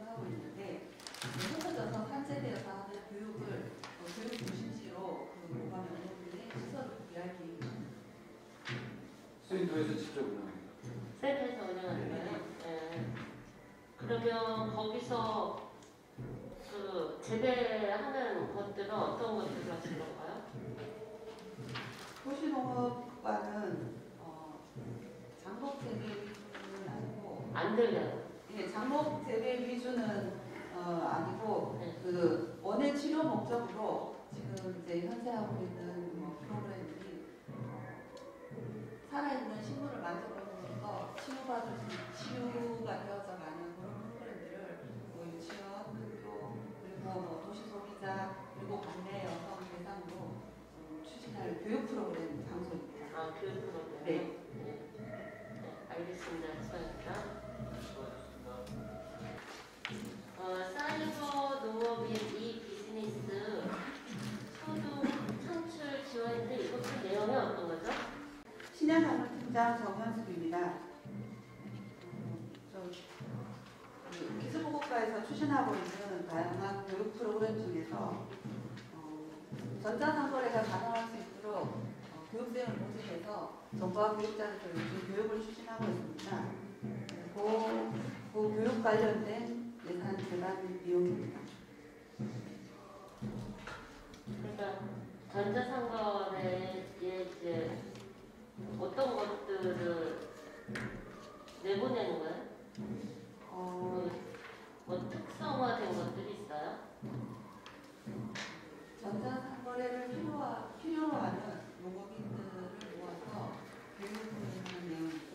A: 센터에서 직접 운영합니다.
D: 센터에서 운영하는 거예요? 네. 그러면 거기서 그 재배하는 것들은 어떤 것들을 하신 건가요?
J: 도시농업과는 장목 재배 위주는 아니고
D: 안 들려요.
J: 예, 장목 재배 위주는 아니고
D: 네.
J: 그 원예 치료 목적으로 지금 이제 현재 하고 있는 프로그램이 살아있는 식물을 만져보면서 치유가 되어져 가는 그런 프로그램들을 유치원, 학교 그리고 도시 소비자 그리고 관내 여성 대상으로 추진할 교육 프로그램 장소입니다.
D: 아, 교육 프로그램.
J: 네.
D: 네. 알겠습니다. 수고하셨습니다. 사이버 농업인 이 비즈니스 소득 창출 지원인데 이거 그 내용이 어떤 거죠?
J: 신양산업팀장 정현숙입니다. 기술보고과에서 추진하고 있는 다양한 교육 프로그램 중에서 전자상거래가 가능할 수 있도록 교육생을 모집해서 정보화 교육자를 교육을 추진하고 있습니다. 그 교육 관련된 예산 재반 비용입니다.
D: 그러니까 전자상거래에 이제 어떤 것들을 내보내는 거예요? 뭐 특성화된 것들이 있어요?
J: 전자상거래를 필요로 하는 농업인들을 모아서 교육하는 내용입니다.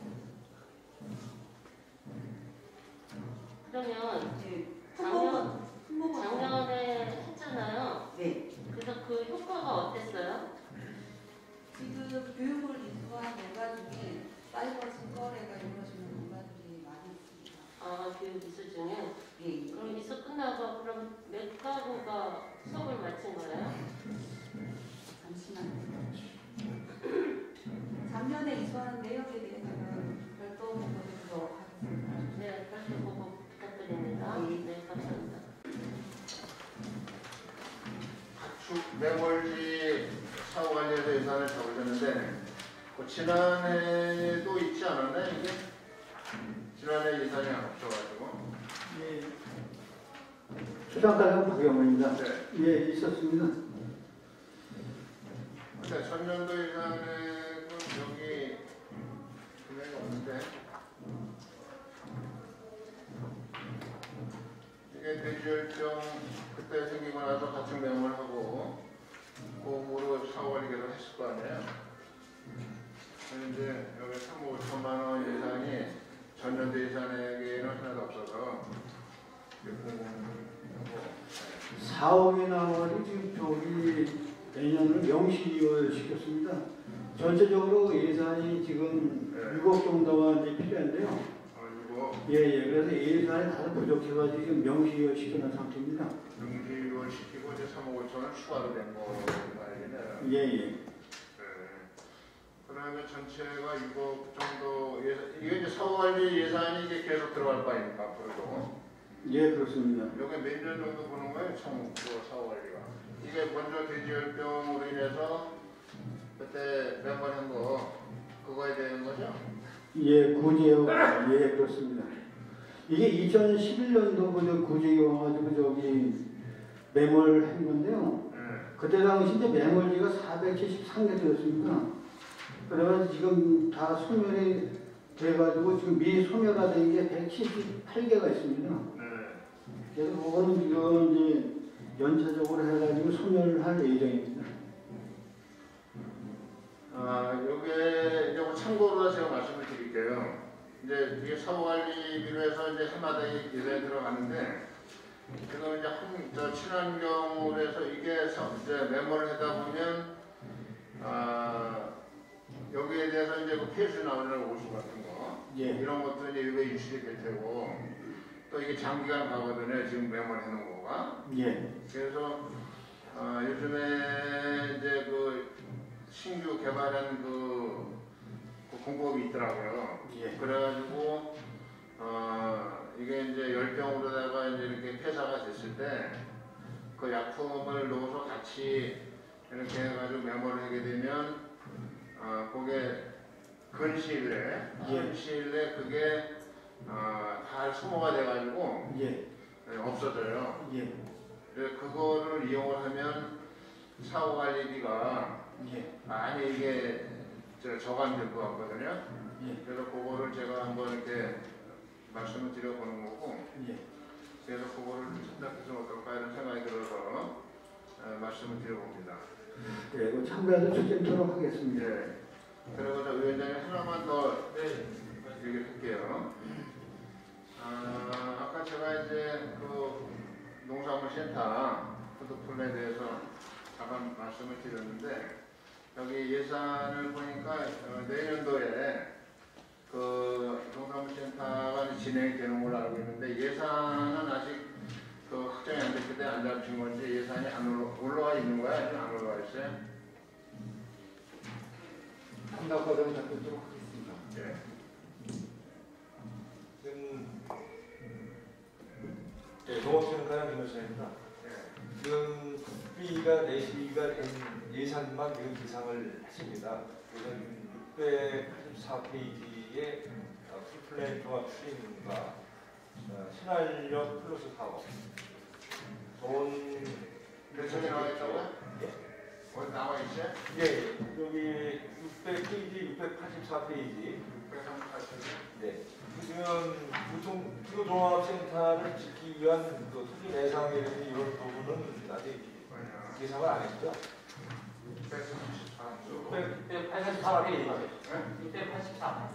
D: 그러면
J: 네,
D: 작년에 했잖아요.
J: 네.
D: 그래서 그 효과가 어땠어요?
J: 지금 교육을 이수한 농가 중에 사이버 신거래가 이루어지는 농가들이 많이 있습니다.
D: 아, 교육 이수 중에?
J: 예.
D: 그럼 이수 끝나고 그럼 몇 가구가 수업을 마친 거예요?
J: 잠시만요. 작년에 이수한 내용에 대해서는 별도 보고드리도록 하겠습니다.
D: 네, 별도 보고 부탁드립니다. 네, 감사합니다.
I: 매월지 사후 관리에서 예산을 잡으셨는데 지난해도 있지 않았나요? 이게 지난해 예산이 없어가지고.
H: 예. 수장관은 박영호입니다.
I: 네.
H: 예, 있었습니다.
I: 근데 전년도 예산에 여기 금액이 없는데 이게 돼지열병 그때 생기고 나서 같이 명을 하고 그거로 사후관리를 했을 거 아니에요. 그런데 여기 3억 5천만 원 예산이 전년도 예산에게는 하나도 없어서
H: 4억이 나와가지고 지금 저기 내년을 명시를 시켰습니다. 전체적으로 예산이 지금 6억 정도가 이제 필요한데요. 예, 그래서 예산이 다들 부족해가지고 지금 명시를 시켜놓은 상태입니다.
I: 명시를 시키고 이제 3억 5천원 추가로 된 거 말이네요.
H: 예.
I: 그러면 전체가 6억 정도 예산, 이게 이제 사후관리 예산이 이제 계속 들어갈 거 아닙니까, 앞으로도?
H: 예, 그렇습니다.
I: 여기 몇 년 정도 보는 거예요, 총 사후관리가? 이게 먼저 돼지열병으로 인해서 그때 멤버한 거, 그거에 대한 거죠?
H: 예, 구제요. 예, 그렇습니다. 이게 2011년도 구제가 와가지고 저기 매몰 한 건데요. 그때 당시 이제 매몰지가 473개 되었습니다. 그래가지고 지금 다 소멸이 돼가지고 지금 미소멸화된 게 178개가 있습니다. 그래서 그거는 지금 이제 연차적으로 해가지고 소멸할 예정입니다.
I: 요게 이제 참고로 제가 말씀을 드릴게요. 이제 이게 사후관리비로 해서 이제 해마다 예산이 들어가는데 지금 이제 저 친환경으로 해서 이게 이제 메모를 하다 보면 여기에 대해서 이제 그 폐수 나오는 오수 같은 거 이런 것도 이제 이게 유출이 될 테고 또 이게 장기간 가거든요. 지금 메모를 해놓은 거가. 그래서 요즘에 이제 그 신규 개발한 그 공법이 있더라고요. 그래가지고 이게 이제 열병으로다가 이제 이렇게 폐사가 됐을 때 그 약품을 넣어서 같이 이렇게 해가지고 메모를 하게 되면 그게 근시일 내에 그게 다 소모가 돼가지고 없어져요. 그거를 이용을 하면 사후 관리비가 많이 이게 저감될 것 같거든요. 그래서 그거를 제가 한번 이렇게 말씀을 드려보는 거고, 그래서 그거를 선택해서 어떨까 이런 생각이 들어서 말씀을 드려봅니다.
H: 네, 참가해서 추진토록 하겠습니다.
I: 그리고 저 위원장님 하나만 더 얘기를 할게요. 아까 제가 이제 그 농산물센터 푸드플랜에 대해서 잠깐 말씀을 드렸는데, 여기 예산을 보니까 내년도에 그 농산물센터가 진행이 되는 걸로 알고 있는데, 예산은 아직 그 확정이 안 됐기 때문에 안 잡힌 건지 예산이 안 올라와 있는 거야? 아니면 안 올라와 있어요?
A: 한답과정을 답변하도록 하겠습니다.
K: 지금 농업진흥과장 김효선입니다. 지금 국비가 내시가 된 예산만 지금 계상을 했습니다. 그래서 684페이지의 풀플랜 종합 추진과 신활력 플러스 사업 돈
I: 대책에 나와 있다고요? 어디 나와 있어요?
K: 예, 여기 600페이지, 684페이지.
I: 634페이지.
K: 네. 지금 교통종합센터를 짓기 위한 그 투기 예상이라든지 이런 부분은 아직 계상을 안 했죠.
G: 684페이지. 684.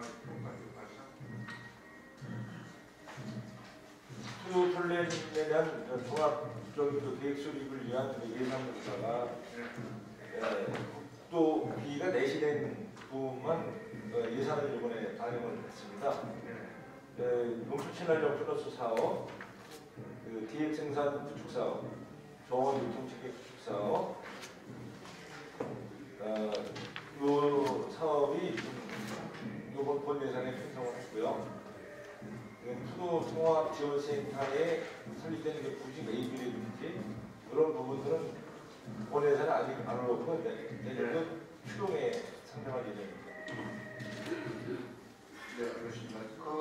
K: 투 플랜에 대한 종합적인 그 계획 수립을 위한 그 예산문서가 또 비가 내시된 부분만 예산을 이번에 반영을 했습니다. 농수친환경 플러스 사업, 그 DX 생산 구축 사업, 정원 유통체계 구축 사업, 이 사업이 이번 본 예산에 편성을 했고요. 푸드통합지원센터에 설립된 구직 레이블이라든지 그런 부분들은 본 예산은 아직 안 올랐고 내년도 추동에 상정할 예정입니다.
I: 네, 알겠습니다.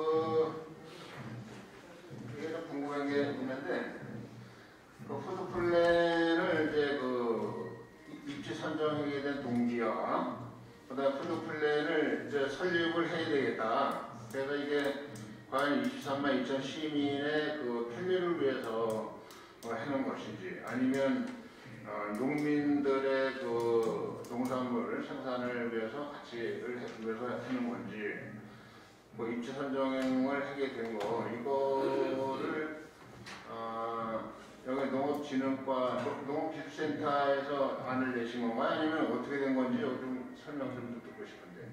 I: 이게 좀 궁금한 게 있는데, 그 푸드플랜을 이제 그 입지 선정하게 된 동기와 그다음 푸드플랜을 이제 설립을 해야 되겠다. 그래서 이게 과연 23만 2천 시민의 그 편리를 위해서 해놓은 것인지, 아니면 농민들의 그 농산물 생산을 위해서 가치를 위해서 하는 건지, 뭐 입지 선정을 하게 된 거, 이거를 여기 농업진흥과 농업기술센터에서 안을 내신 건가요? 아니면 어떻게 된 건지 좀 설명 좀 듣고 싶은데.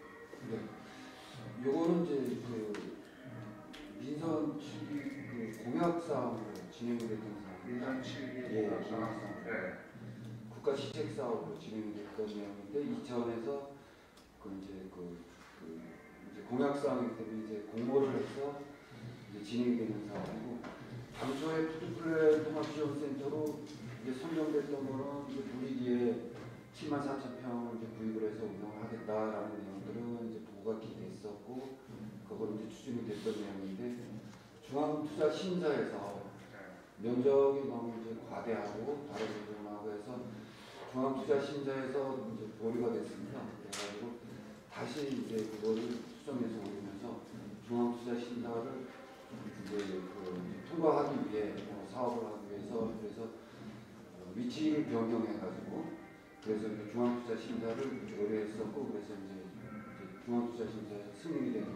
A: 네. 요거는 이제 그 민선 7기 그 공약사업으로 진행이 됐던 사업.
I: 민선 7기
A: 공약사업.
I: 네.
A: 국가 시책 사업으로 진행이 됐던 내용인데 이차원에서 그 이제 이제 공약사항이기 때문에 이제 공모를 해서 이제 진행이 되는 사업이고, 당초에 푸드플랜 통합지원센터로 이제 선정됐던 거는 이제 분위기에 74,000평을 이제 구입을 해서 운영을 하겠다라는 내용들은 이제 보고가 기대했었고, 그걸 이제 추진이 됐던 내용인데, 중앙투자심사에서 면적이 너무 이제 과대하고 다른 부분하고 해서 중앙투자심사에서 이제 보류가 됐습니다. 그래가지고 다시 이제 그거를 수정해서 올리면서 중앙투자심사를 이제 통과하기 위해 사업을 하기 위해서 그래서 위치를 변경해가지고 그래서 이제 중앙투자심사를 의뢰했었고, 그래서 이제 중앙투자심사에 승인이 되는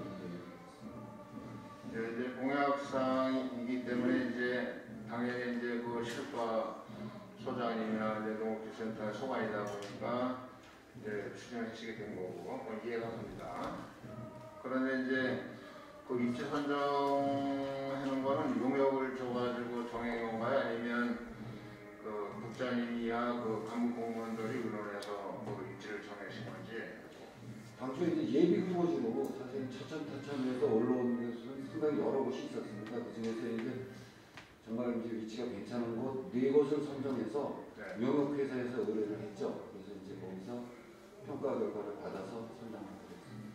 I: 네, 이제 공약상이기 때문에 이제 당연히 이제 그 실과 소장님이나 이제 농업기술센터의 소관이다 보니까 이제 추진하시게 된 거고 이해가 갑니다. 그런데 이제 그 입지 선정하는 거는 용역을 줘가지고 정한 건가요? 아니면 그 국장님이야 그 간부 공무원들이 의논해서 그 입지를 정하신 건지?
A: 당초에 이제 예비 후보지로 사실 차츰차츰해서 올라오는 것은 상당히 여러 곳이 있었습니다. 그 중에서 이제 정말 이제 위치가 괜찮은 곳 4곳을 선정해서 용역회사에서 의뢰를 했죠. 그래서 이제 거기서 평가 결과를 받아서 선정하게 됐습니다.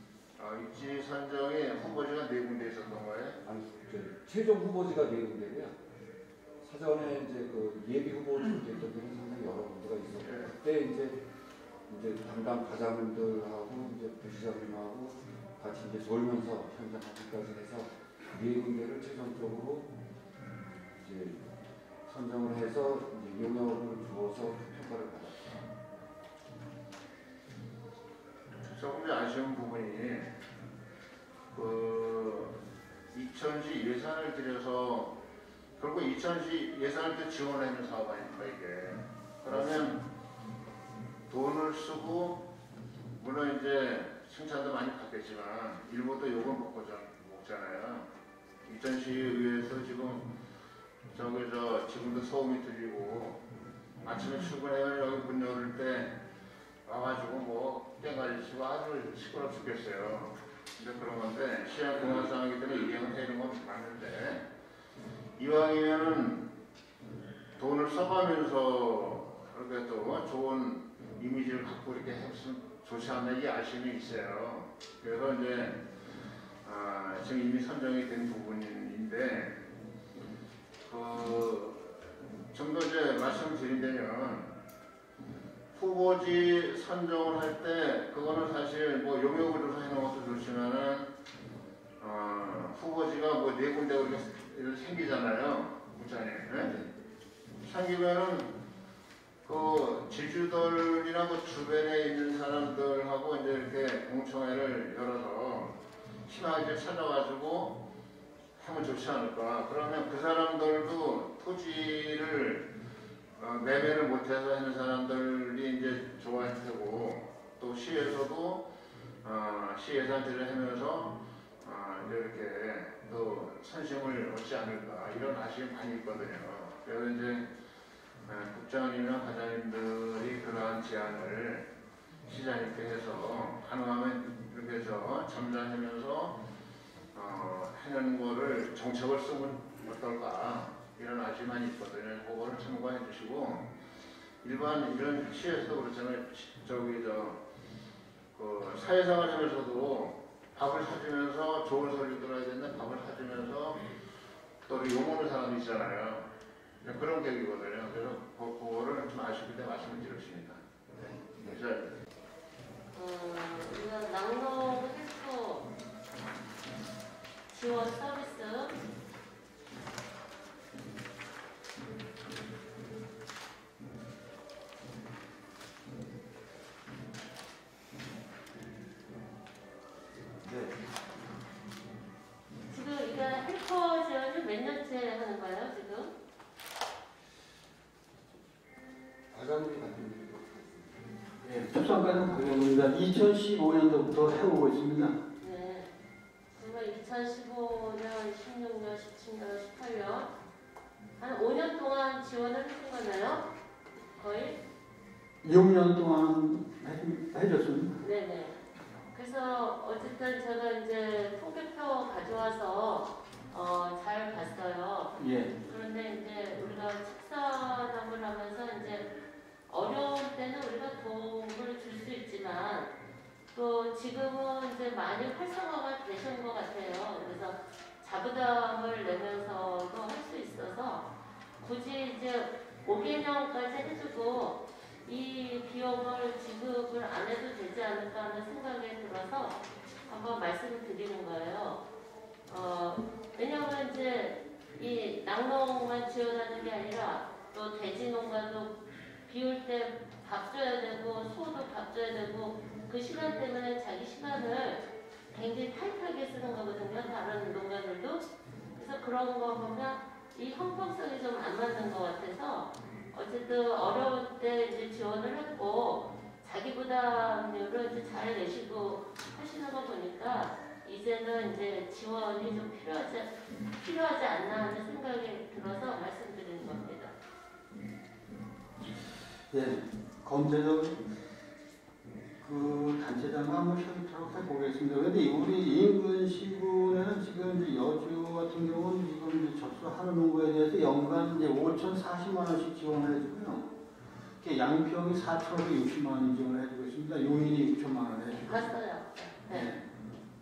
I: 입지 선정에 후보지가 4군데 있었던 거예요?
A: 아니, 최종 후보지가 4군데고요. 사전에 이제 그 예비 후보지 됐던 데는 상당히 여러 군데가 있었고, 그때 이제 담당 과장님들하고 이제 부시장님하고 같이 이제 돌면서 현장 확인까지 해서 4군데를 최종적으로 이제 선정을 해서 이제 용역을 주어서 평가를 받았죠.
I: 조금 아쉬운 부분이 그 이천시 예산을 들여서 결국 이천시 예산을 또 지원하는 사업 아닙니까 이게. 그러면 돈을 쓰고 물론 이제 칭찬도 많이 받겠지만 일부도 욕을 먹잖아요. 이천시의회에서 지금 지금도 소음이 들리고 아침에 출근하면 여기 문 열을 때 와가지고 뭐 땡가리 치고 아주 시끄러 죽겠어요. 근데 그런 건데 시장 공화상이기 때문에 이행을 해야 되는 건 맞는데 이왕이면은 돈을 써가면서 그렇게 또 좋은 이미지를 갖고 이렇게 했으면 좋지 않나 이 아쉬움이 있어요. 그래서 이제 지금 이미 선정이 된 부분인데 좀 더 이제 말씀드리면 후보지 선정을 할 때 그거는 사실 뭐 용역으로 해놓은 것도 좋지만은 후보지가 뭐 4군데 우리가 생기잖아요. 부산에. 네? 생기면은 그 지주들이나 그 주변에 있는 사람들하고 이제 이렇게 공청회를 열어서 심하게 찾아가지고 하면 좋지 않을까. 그러면 그 사람들도 토지를 매매를 못해서 하는 사람들이 이제 좋아할 테고 또 시에서도 시예산 제정하면서 이렇게 또 선심을 얻지 않을까 이런 아쉬움이 많이 있거든요. 그래서 이제 국장님이나 과장님들이 그러한 제안을 시장님께 해서 가능하면 이렇게 해서 점잖하면서 하는 거를 정책을 쓰면 어떨까 이런 아쉬움이 많이 있거든요. 그거를 참고해 주시고 일반 이런 시에서도 그렇잖아요. 그 사회생활 하면서도 밥을 사주면서 좋은 소리 들어야 되는데 밥을 사주면서 또 욕먹는 사람이 있잖아요. 그런 격이거든요. 그래서 그거를 좀 아쉽기 때문에 말씀을 드렸습니다. 네.
D: 우리가 낙농 헬스 지원 서비스 지금 이게 헬퍼 지원을 몇 년째 하는 거예요 지금?
A: 과장님이 맡은 일이고
H: 수상가는 강영입니다. 2015년도부터 해오고 있습니다.
D: 네. 그러면 2015년, 16년, 17년, 18년 한 5년 동안 지원을 해준 거나요? 거의?
H: 6년 동안 해줬습니다.
D: 네네. 그래서 어쨌든 제가 이제 통계표 가져와서 잘 봤어요.
H: 예.
D: 그런데 이제 우리가 축산업을 하면서 이제 어려울 때는 우리가 도움을 줄 수 있지만 또 지금은 이제 많이 활성화가 되신 것 같아요. 그래서 자부담을 내면서도 할 수 있어서 굳이 이제 5개년까지 해주고 이 비용을 지급을 안 해도 되지 않을까 하는 생각이 들어서 한번 말씀을 드리는 거예요. 왜냐하면 이제 이 낙농만 지원하는 게 아니라 또 돼지 농가도 비올 때 밥 줘야 되고 소도 밥 줘야 되고 그 시간 때문에 자기 시간을 굉장히 타이트하게 쓰는 거거든요. 다른 농가들도. 그래서 그런 거 보면 이 형평성이 좀 안 맞는 것 같아서 어쨌든 어려울 때 이제 지원을 했고 자기 부담률을 이제 잘 내시고 하시는 거 보니까 이제는 이제 지원이 좀 필요하지 않나 하는 생각이 들어서 말씀드리는 겁니다.
H: 예, 검색을 그 단체장 한번 해보도록 해보겠습니다. 그런데 우리 인근 시군에는 지금 이제 여주 같은 경우는 지금 이제 접수하는 농가에 대해서 연간 이제 5,040만 원씩 지원을 해주고요. 양평이 4,560만 원 지원을 해주고 있습니다. 용인이 6천만 원 해주고.
D: 봤어요. 네.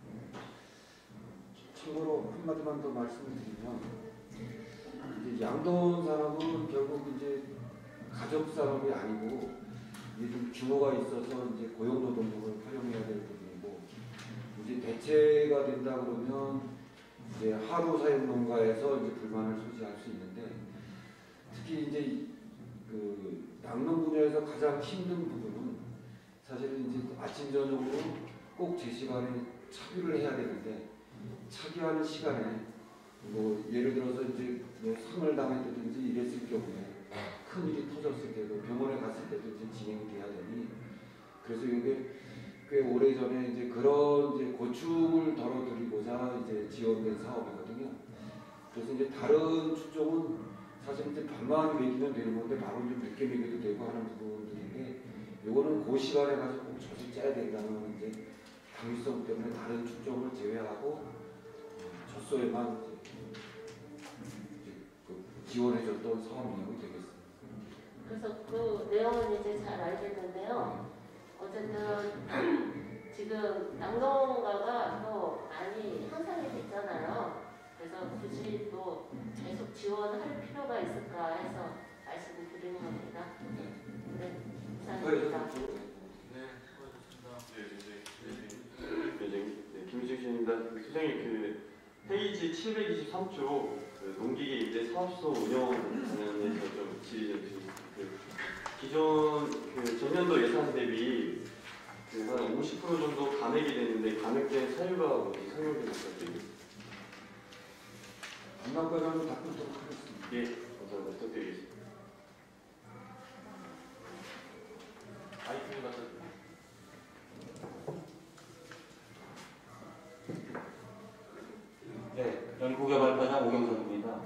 A: 참고로 한마디만 더 말씀을 드리면 이제 양돈 산업은 결국 이제 가족 산업이 아니고 이게 좀 규모가 있어서 이제 고용노동력을 활용해야 될 부분이고 이제 대체가 된다 그러면 이제 하루 사용 농가에서 이제 불만을 소지할 수 있는데 특히 이제 그 양농 분야에서 가장 힘든 부분은 사실은 이제 아침 저녁으로 꼭 제 시간에 차비를 해야 되는데 차비하는 시간에 뭐 예를 들어서 이제 뭐 상을 당했다든지 이랬을 경우에 큰 일이 터졌을 때도 병원에 갔을 때도 이제 진행이 돼야 되니 그래서 이게 꽤 오래 전에 이제 그런 이제 고충을 덜어드리고자 이제 지원된 사업이거든요. 그래서 이제 다른 축종은 사실 이제 밤만 먹이면 되는 건데 밤은 좀 늦게 먹여도 되고 하는 부분들인데 요거는 그 시간에 가서 꼭 젖을 짜야 된다는 이제 당위성 때문에 다른 축종을 제외하고 젖소에만 이제 그 지원해줬던 사업 내용이 되겠습니다.
D: 그래서 그 내용은 이제 잘 알겠는데요. 어쨌든 지금 양농가가 또 많이 향상이 됐잖아요. 그래서 굳이 또 계속 지원할 필요가 있을까 해서 말씀을 드리는 겁니다. 네, 감사합니다.
F: 김유식 씨입니다. 소장님 그 페이지 723조 그 농기계 임대 사업소 운영 관련해서 좀 질의 좀 드리겠습니다. 기존 그 전년도 예산 대비 그 한 50% 정도 감액이 됐는데 감액된 사유가 뭔지 설명 좀 부탁드립니다.
A: 안남과장으로 답변도록 하겠습니다.
F: 예, 감사합니다. 부탁드리겠습니다. 아이템 갖다
L: 네, 연구개발과장 오경선입니다.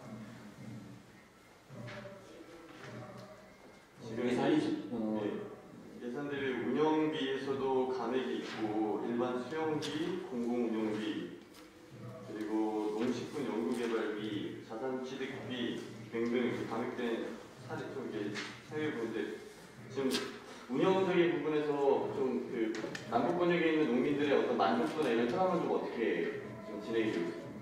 F: 예산 대비 운영비에서도 감액이 있고 일반 수영비, 공공운용비, 그리고 농식품 연구개발비, 자산취득비 등등 감액된 사례 쪽에 사회부인데 지금 운영적인 부분에서 좀 그 남북 권역에 있는 농민들의 어떤 만족도나 이런 현황은 좀 어떻게 좀 진행이 되고 있습니다?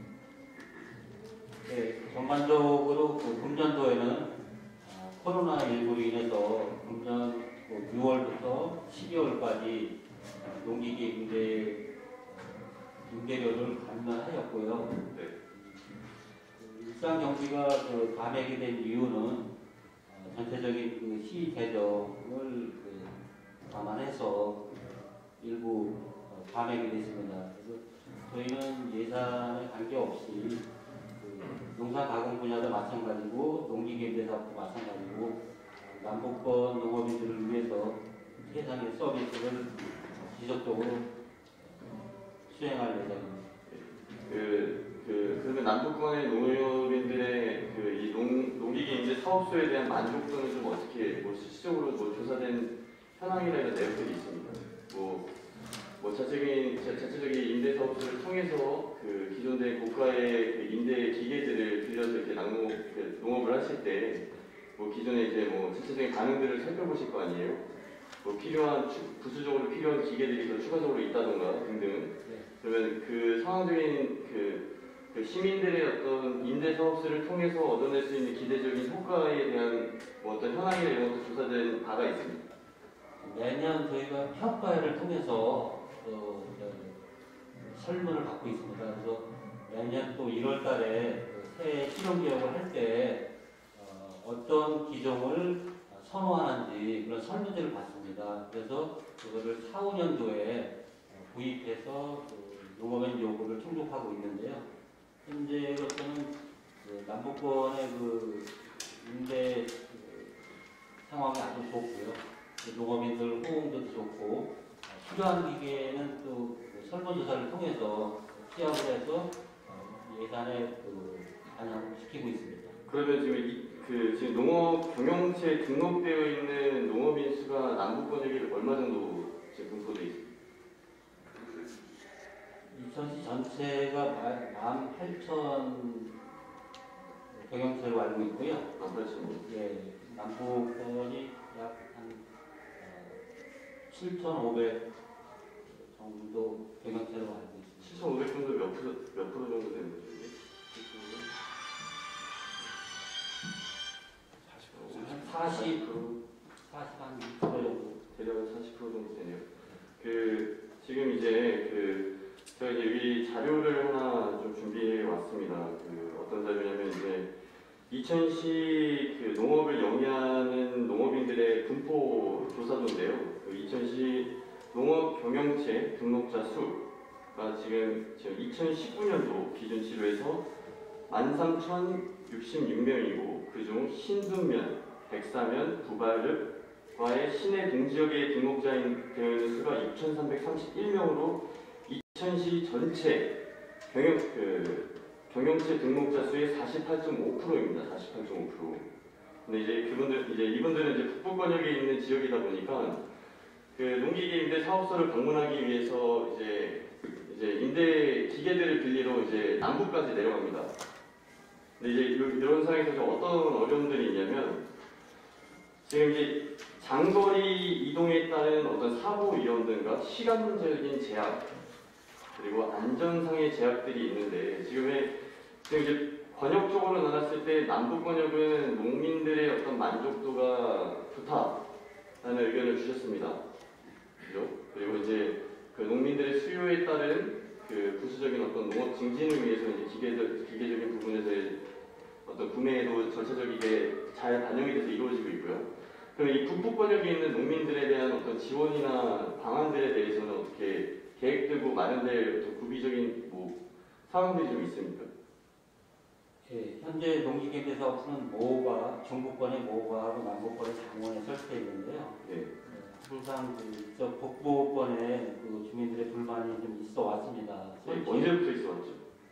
L: 네, 전반적으로 그 금년도에는 코로나19로 인해서 금년 6월부터 12월까지 농기계 임대료를 감면하였고요. 일상 경비가 그 감액이 된 이유는 전체적인 그 시의 재정을 감안해서 일부 감액이 됐습니다. 그래서 저희는 예산에 관계없이 농산 가공 분야도 마찬가지고 농기계 임대 사업도 마찬가지고 남북권 농업인들을 위해서 최상의 서비스를 지속적으로 수행할 예정입니다.
F: 그러면 남북권의 농업인들의 이 농기계 임대 사업소에 대한 만족도는 좀 어떻게 실질적으로 조사된 현황이라는 내용들이 있습니다. 자체적인 임대 사업소를 통해서 그 기존의 고가의 그 임대 기계들을 빌려서 이렇게 농업을 하실 때 기존에 이제 자체적인 가능들을 살펴보실 거 아니에요? 부수적으로 필요한 기계들이 더 추가적으로 있다던가 등등. 그러면 그 상황적인 그 시민들의 어떤 임대 사업소를 통해서 얻어낼 수 있는 기대적인 효과에 대한 어떤 현황이나 이런 것도 조사된 바가 있습니다.
L: 매년 저희가 평가회를 통해서 설문을 받고 있습니다. 그래서 매년 또 1월 달에 새해 실용 개혁을 할 때 어떤 기종을 선호하는지 그런 설문지를 받습니다. 그래서 그거를 4, 5년도에 구입해서 농업인 요구를 충족하고 있는데요. 현재로서는 남북권의 그 임대 상황이 아주 좋고요. 농업인들 호응도 좋고 필요한 기계는 또 설문조사를 통해서 취합을 해서 예산에 반영을 시키고 있습니다.
F: 그러면 지금 농업 경영체에 등록되어 있는 농업인 수가 남북권역에 얼마 정도 지금 분포되어 있습니까?
L: 이천시 전체가 18,000 경영체로 알고 있고요.
F: 18,000.
L: 예, 남북권이 약 한 7,500 정도 경영체로 알고 있습니다.
F: 7,500 정도 몇 프로 정도 되는 거죠? 이게?
L: 40% 한 6% 정도.
F: 대략 40% 정도 되네요. 지금 이제 제가 이제 미리 자료를 하나 좀 준비해 왔습니다. 어떤 자료냐면 이제 이천시 농업을 영위하는 농업인들의 분포 조사도인데요. 이천시 농업 경영체 등록자 수가 지금 2019년도 기준치로 해서 13,066명이고 그중 신둔면, 백사면, 구발읍과의 시내 동지역의 등록자인 되어 있는 수가 6,331명으로 이천시 전체 경영체 등록자 수의 48.5%입니다. 48.5%. 근데 이제 이분들은 이제 북부권역에 있는 지역이다 보니까 농기계 임대 사업소를 방문하기 위해서 이제 임대 기계들을 빌리러 이제 남부까지 내려갑니다. 근데 이제 이런 상황에서 좀 어떤 어려움들이 있냐면 지금 이제 장거리 이동에 따른 어떤 사고 위험등과 시간적인 제약 그리고 안전상의 제약들이 있는데 지금 이제 권역적으로 나눴을 때 남부 권역은 농민들의 어떤 만족도가 좋다라는 의견을 주셨습니다. 그죠? 그리고 이제 농민들의 수요에 따른 부수적인 어떤 농업 증진을 위해서 이제 기계적인 부분에서의 어떤 구매에도 전체적이게 잘 반영이 돼서 이루어지고 있고요. 그럼 이 북부 권역에 있는 농민들에 대한 어떤 지원이나 방안들에 대해서는 어떻게 계획되고 마련될 어떤 구비적인 상황들이 좀 있습니까?
L: 예, 현재 농기계 사업소는 모호가 중부권의 모호가하고 남부권의 장원에 설치되어 있는데요.
F: 네.
L: 항상 저 북부권에 주민들의 불만이 좀 있어 왔습니다.
F: 언제부터 있어 왔죠?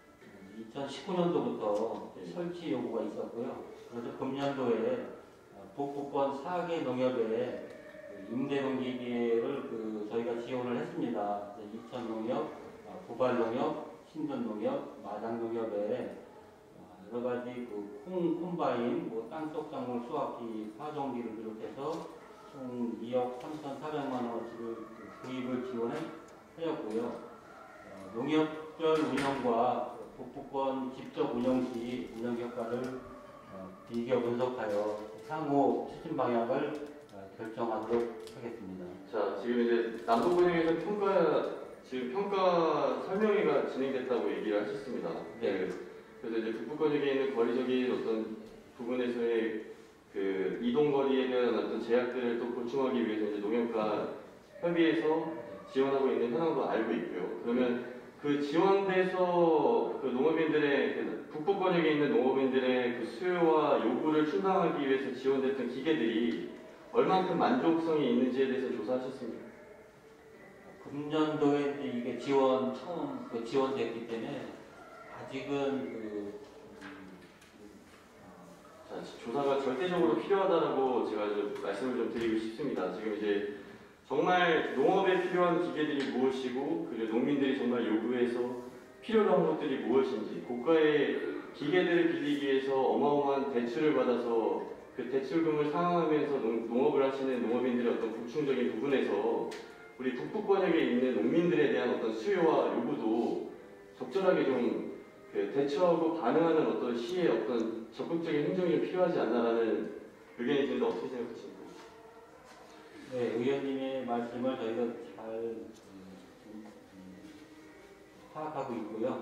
L: 2019년도부터 설치 요구가 있었고요. 그래서 금년도에 북부권 4개 농협에 임대 농기계를 저희가 지원을 했습니다. 이천농협, 구발농협, 신전농협, 마장농협에 여러 가지 콤바인, 땅속 작물 수확기, 파종기를 비롯해서 총 2억 3,400만 원어치를 구입을 지원하였고요. 농협별 운영과 북부권 직접 운영 시 운영 결과를 비교 분석하여 향후 추진 방향을 결정하도록 하겠습니다.
F: 자, 지금 이제 남부권역에서 평가 설명회가 진행됐다고 얘기를 하셨습니다.
L: 네.
F: 그래서 이제 북부권역에 있는 거리적인 어떤 부분에서의 이동 거리에 대한 어떤 제약들을 또 보충하기 위해서 이제 농협과 협의해서 지원하고 있는 현황도 알고 있고요. 그러면 그 지원돼서 농업인들의 북부권역에 있는 농업인들의 수요와 요구를 충당하기 위해서 지원됐던 기계들이 얼만큼 만족성이 있는지에 대해서 조사하셨습니까?
L: 금년도에 이게 처음 지원됐기 때문에 아직은
F: 자, 조사가 절대적으로 필요하다라고 제가 좀 말씀을 좀 드리고 싶습니다. 지금 이제 정말 농업에 필요한 기계들이 무엇이고 그리고 농민들이 정말 요구해서 필요로 한 것들이 무엇인지 고가의 기계들을 빌리기 위해서 어마어마한 대출을 받아서 그 대출금을 상환하면서 농업을 하시는 농업인들의 어떤 보충적인 부분에서 우리 북부권역에 있는 농민들에 대한 어떤 수요와 요구도 적절하게 좀 대처하고 반응하는 어떤 시의 어떤 적극적인 행정이 좀 필요하지 않나라는 의견이 드는데 어떻게 생각하십니까?
L: 네, 의원님의 말씀을 저희가 잘 파악하고 있고요.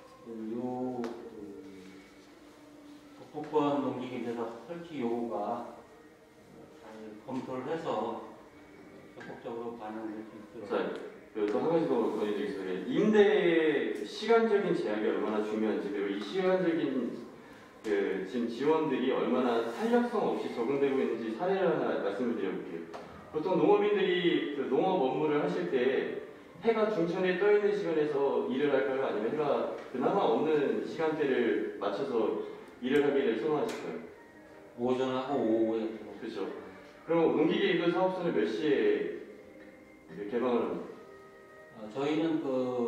L: 북부권 농기계에서 설치 요구가 잘 검토를 해서 적극적으로 반영될 수 있도록.
F: 자, 또 한 가지 더 건의드리겠습니다. 임대 시간적인 제약이 얼마나 중요한지 그리고 이 시간적인 지금 지원들이 얼마나 탄력성 없이 적용되고 있는지 사례를 하나 말씀을 드려볼게요. 보통 농업인들이 농업 업무를 하실 때 해가 중천에 떠 있는 시간에서 일을 할까요? 아니면 해가 그나마 없는 시간대를 맞춰서 일을 하기를 선호하실까요?
L: 오전하고 오후에.
F: 그렇죠. 그럼 농기계 이거 사업소는 몇 시에 개방을 합니까?
L: 저희는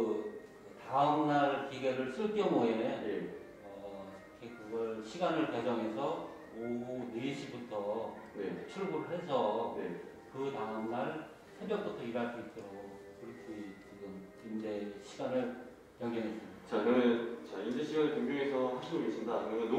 L: 다음날 기계를 쓸 경우에 그걸 시간을 배정해서 오후 4시부터 출근을 해서 그 다음날 새벽부터 일할 수 있도록 그렇게 지금 임대 시간을 연결했습니다.
F: 자, 그러면 인재 시간을 변경해서 하시고 계신다. 그러면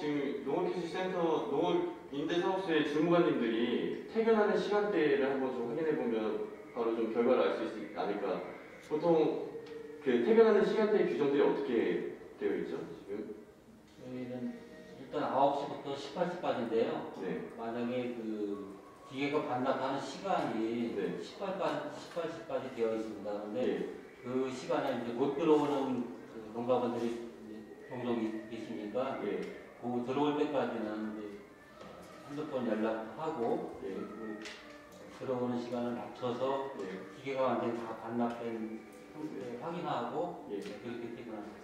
F: 농업기술센터 농업임대사업소의 주무관님들이 퇴근하는 시간대를 한번 좀 확인해 보면 바로 좀 결과를 알 수 있지 않을까. 보통 그 퇴근하는 시간대 규정들이 어떻게 되어 있죠, 지금?
L: 저희는 일단 9시부터 18시까지인데요.
F: 네.
L: 만약에 그 기계가 반납하는 시간이
F: 네.
L: 18시까지 되어 있습니다. 그런데
F: 네.
L: 그 시간에 이제 못 들어오는 그 농가분들이 종종 계시니까
F: 예.
L: 그 들어올 때까지는 이제 핸드폰 연락하고
F: 예.
L: 그리고 들어오는 시간을 맞춰서
F: 예.
L: 기계가 완전히 다 반납된 상태 확인하고
F: 예.
L: 그렇게 퇴근합니다.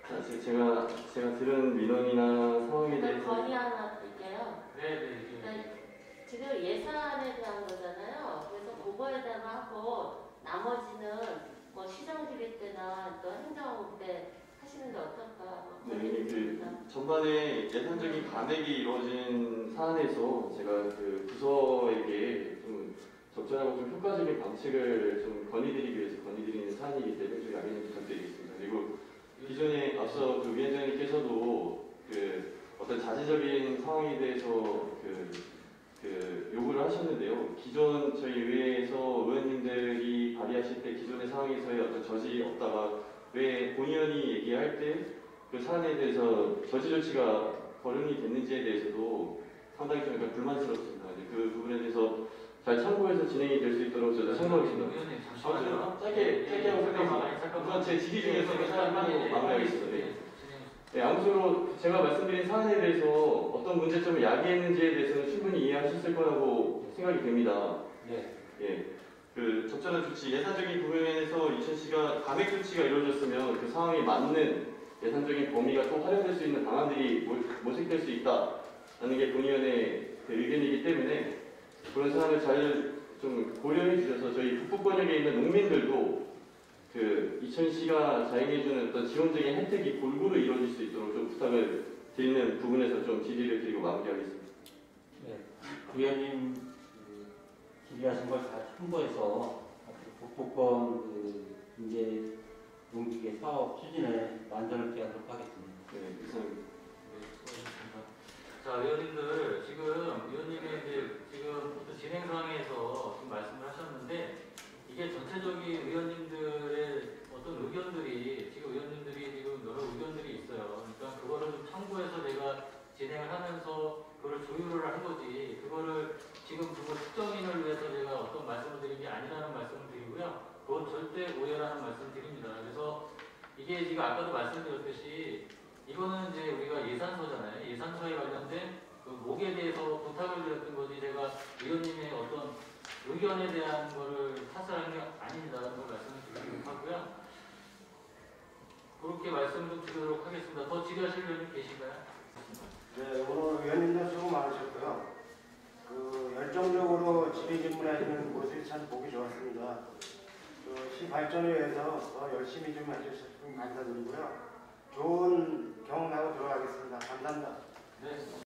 F: 자, 제가 들은 민원이나 상황에 대해서
D: 건의 하나 드릴게요.
G: 네네.
D: 그러니까 지금 예산에 대한 거잖아요. 그래서 그거에다가 하고 나머지는 뭐 시정 드릴 때나 또 행정 때 하시는 게 어떨까?
F: 네, 그 전반에 예산적인 감액이 이루어진 사안에서 제가 그 부서에게 좀 적절하고 좀 효과적인 방식을 좀 건의드리기 위해서 건의드리는 사안이기 때문에 좀 양해 좀 부탁드리겠습니다. 그리고 기존에 앞서 그 위원장님께서도 그 어떤 자체적인 상황에 대해서 그 요구를 하셨는데요. 기존 저희 의회에서 의원님들이 발의하실 때 기존의 상황에서의 어떤 저지 없다가 왜 본의원이 얘기할 때 그 사안에 대해서 저지 조치가 거론이 됐는지에 대해서도 상당히 좀 약간 불만스럽습니다. 그 부분에 대해서 잘 참고해서 진행이 될 수 있도록 저도 참고하겠습니다.
G: 의원님 잠시만요.
F: 짧게 하고 끝내겠습니다. 우선 제 질의 중에서 그 사안을 마무리하겠습니다. 네. 네, 아무쪼록 제가 말씀드린 사안에 대해서 어떤 문제점을 야기했는지에 대해서는 충분히 이해하셨을 거라고 생각이 됩니다.
L: 네.
F: 예. 그 적절한 조치, 예산적인 부분에서 2000시가 감액 조치가 이루어졌으면 그 상황에 맞는 예산적인 범위가 또 활용될 수 있는 방안들이 모색될 수 있다라는 게 본의원의 그 의견이기 때문에 그런 사안을 잘 좀 고려해 주셔서 저희 북부권역에 있는 농민들도 그 2000시가 자행해주는 어떤 지원적인 혜택이 골고루 이루어질 수 있도록 좀 부탁을 드리는 부분에서 좀 질의를 드리고 마무리하겠습니다.
L: 네. 위원님 질의하신 걸 다 참고해서 북부권 그 인재 농기계 사업 추진에 만전을 기하도록 하겠습니다.
F: 네, 이상입니다.
G: 자, 의원님들 지금 의원님의 이제 지금 어떤 진행 상황에서 지금 말씀을 하셨는데 이게 전체적인 의원님들의 어떤 의견들이 지금 의원님들이 지금 여러 의견들이 있어요. 그러니까 그거를 좀 참고해서 제가 진행을 하면서 그거를 조율을 한 거지. 그거를 지금 그거 특정인을 위해서 제가 어떤 말씀을 드린 게 아니라는 말씀을 드리고요. 그건 절대 오해라는 말씀을 드립니다. 그래서 이게 지금 아까도 말씀드렸듯이 이거는 이제 우리가 예산서잖아요. 예산서에 관련된 그 목에 대해서 부탁을 드렸던 거지 제가 의원님의 어떤 의견에 대한 거를 탓을 게 아닙니다라는 걸 말씀을 드리도록 하고요. 그렇게 말씀 좀 드리도록 하겠습니다. 더 질의하실 의원님 계신가요?
M: 네, 오늘 의원님들 수고 많으셨고요. 그 열정적으로 질의 질문하시는 모습이 참 보기 좋았습니다. 시 발전을 위해서 더 열심히 좀 해주셨으면 감사드리고요. 좋은 경험하고 들어가겠습니다. 감사합니다.
G: 네.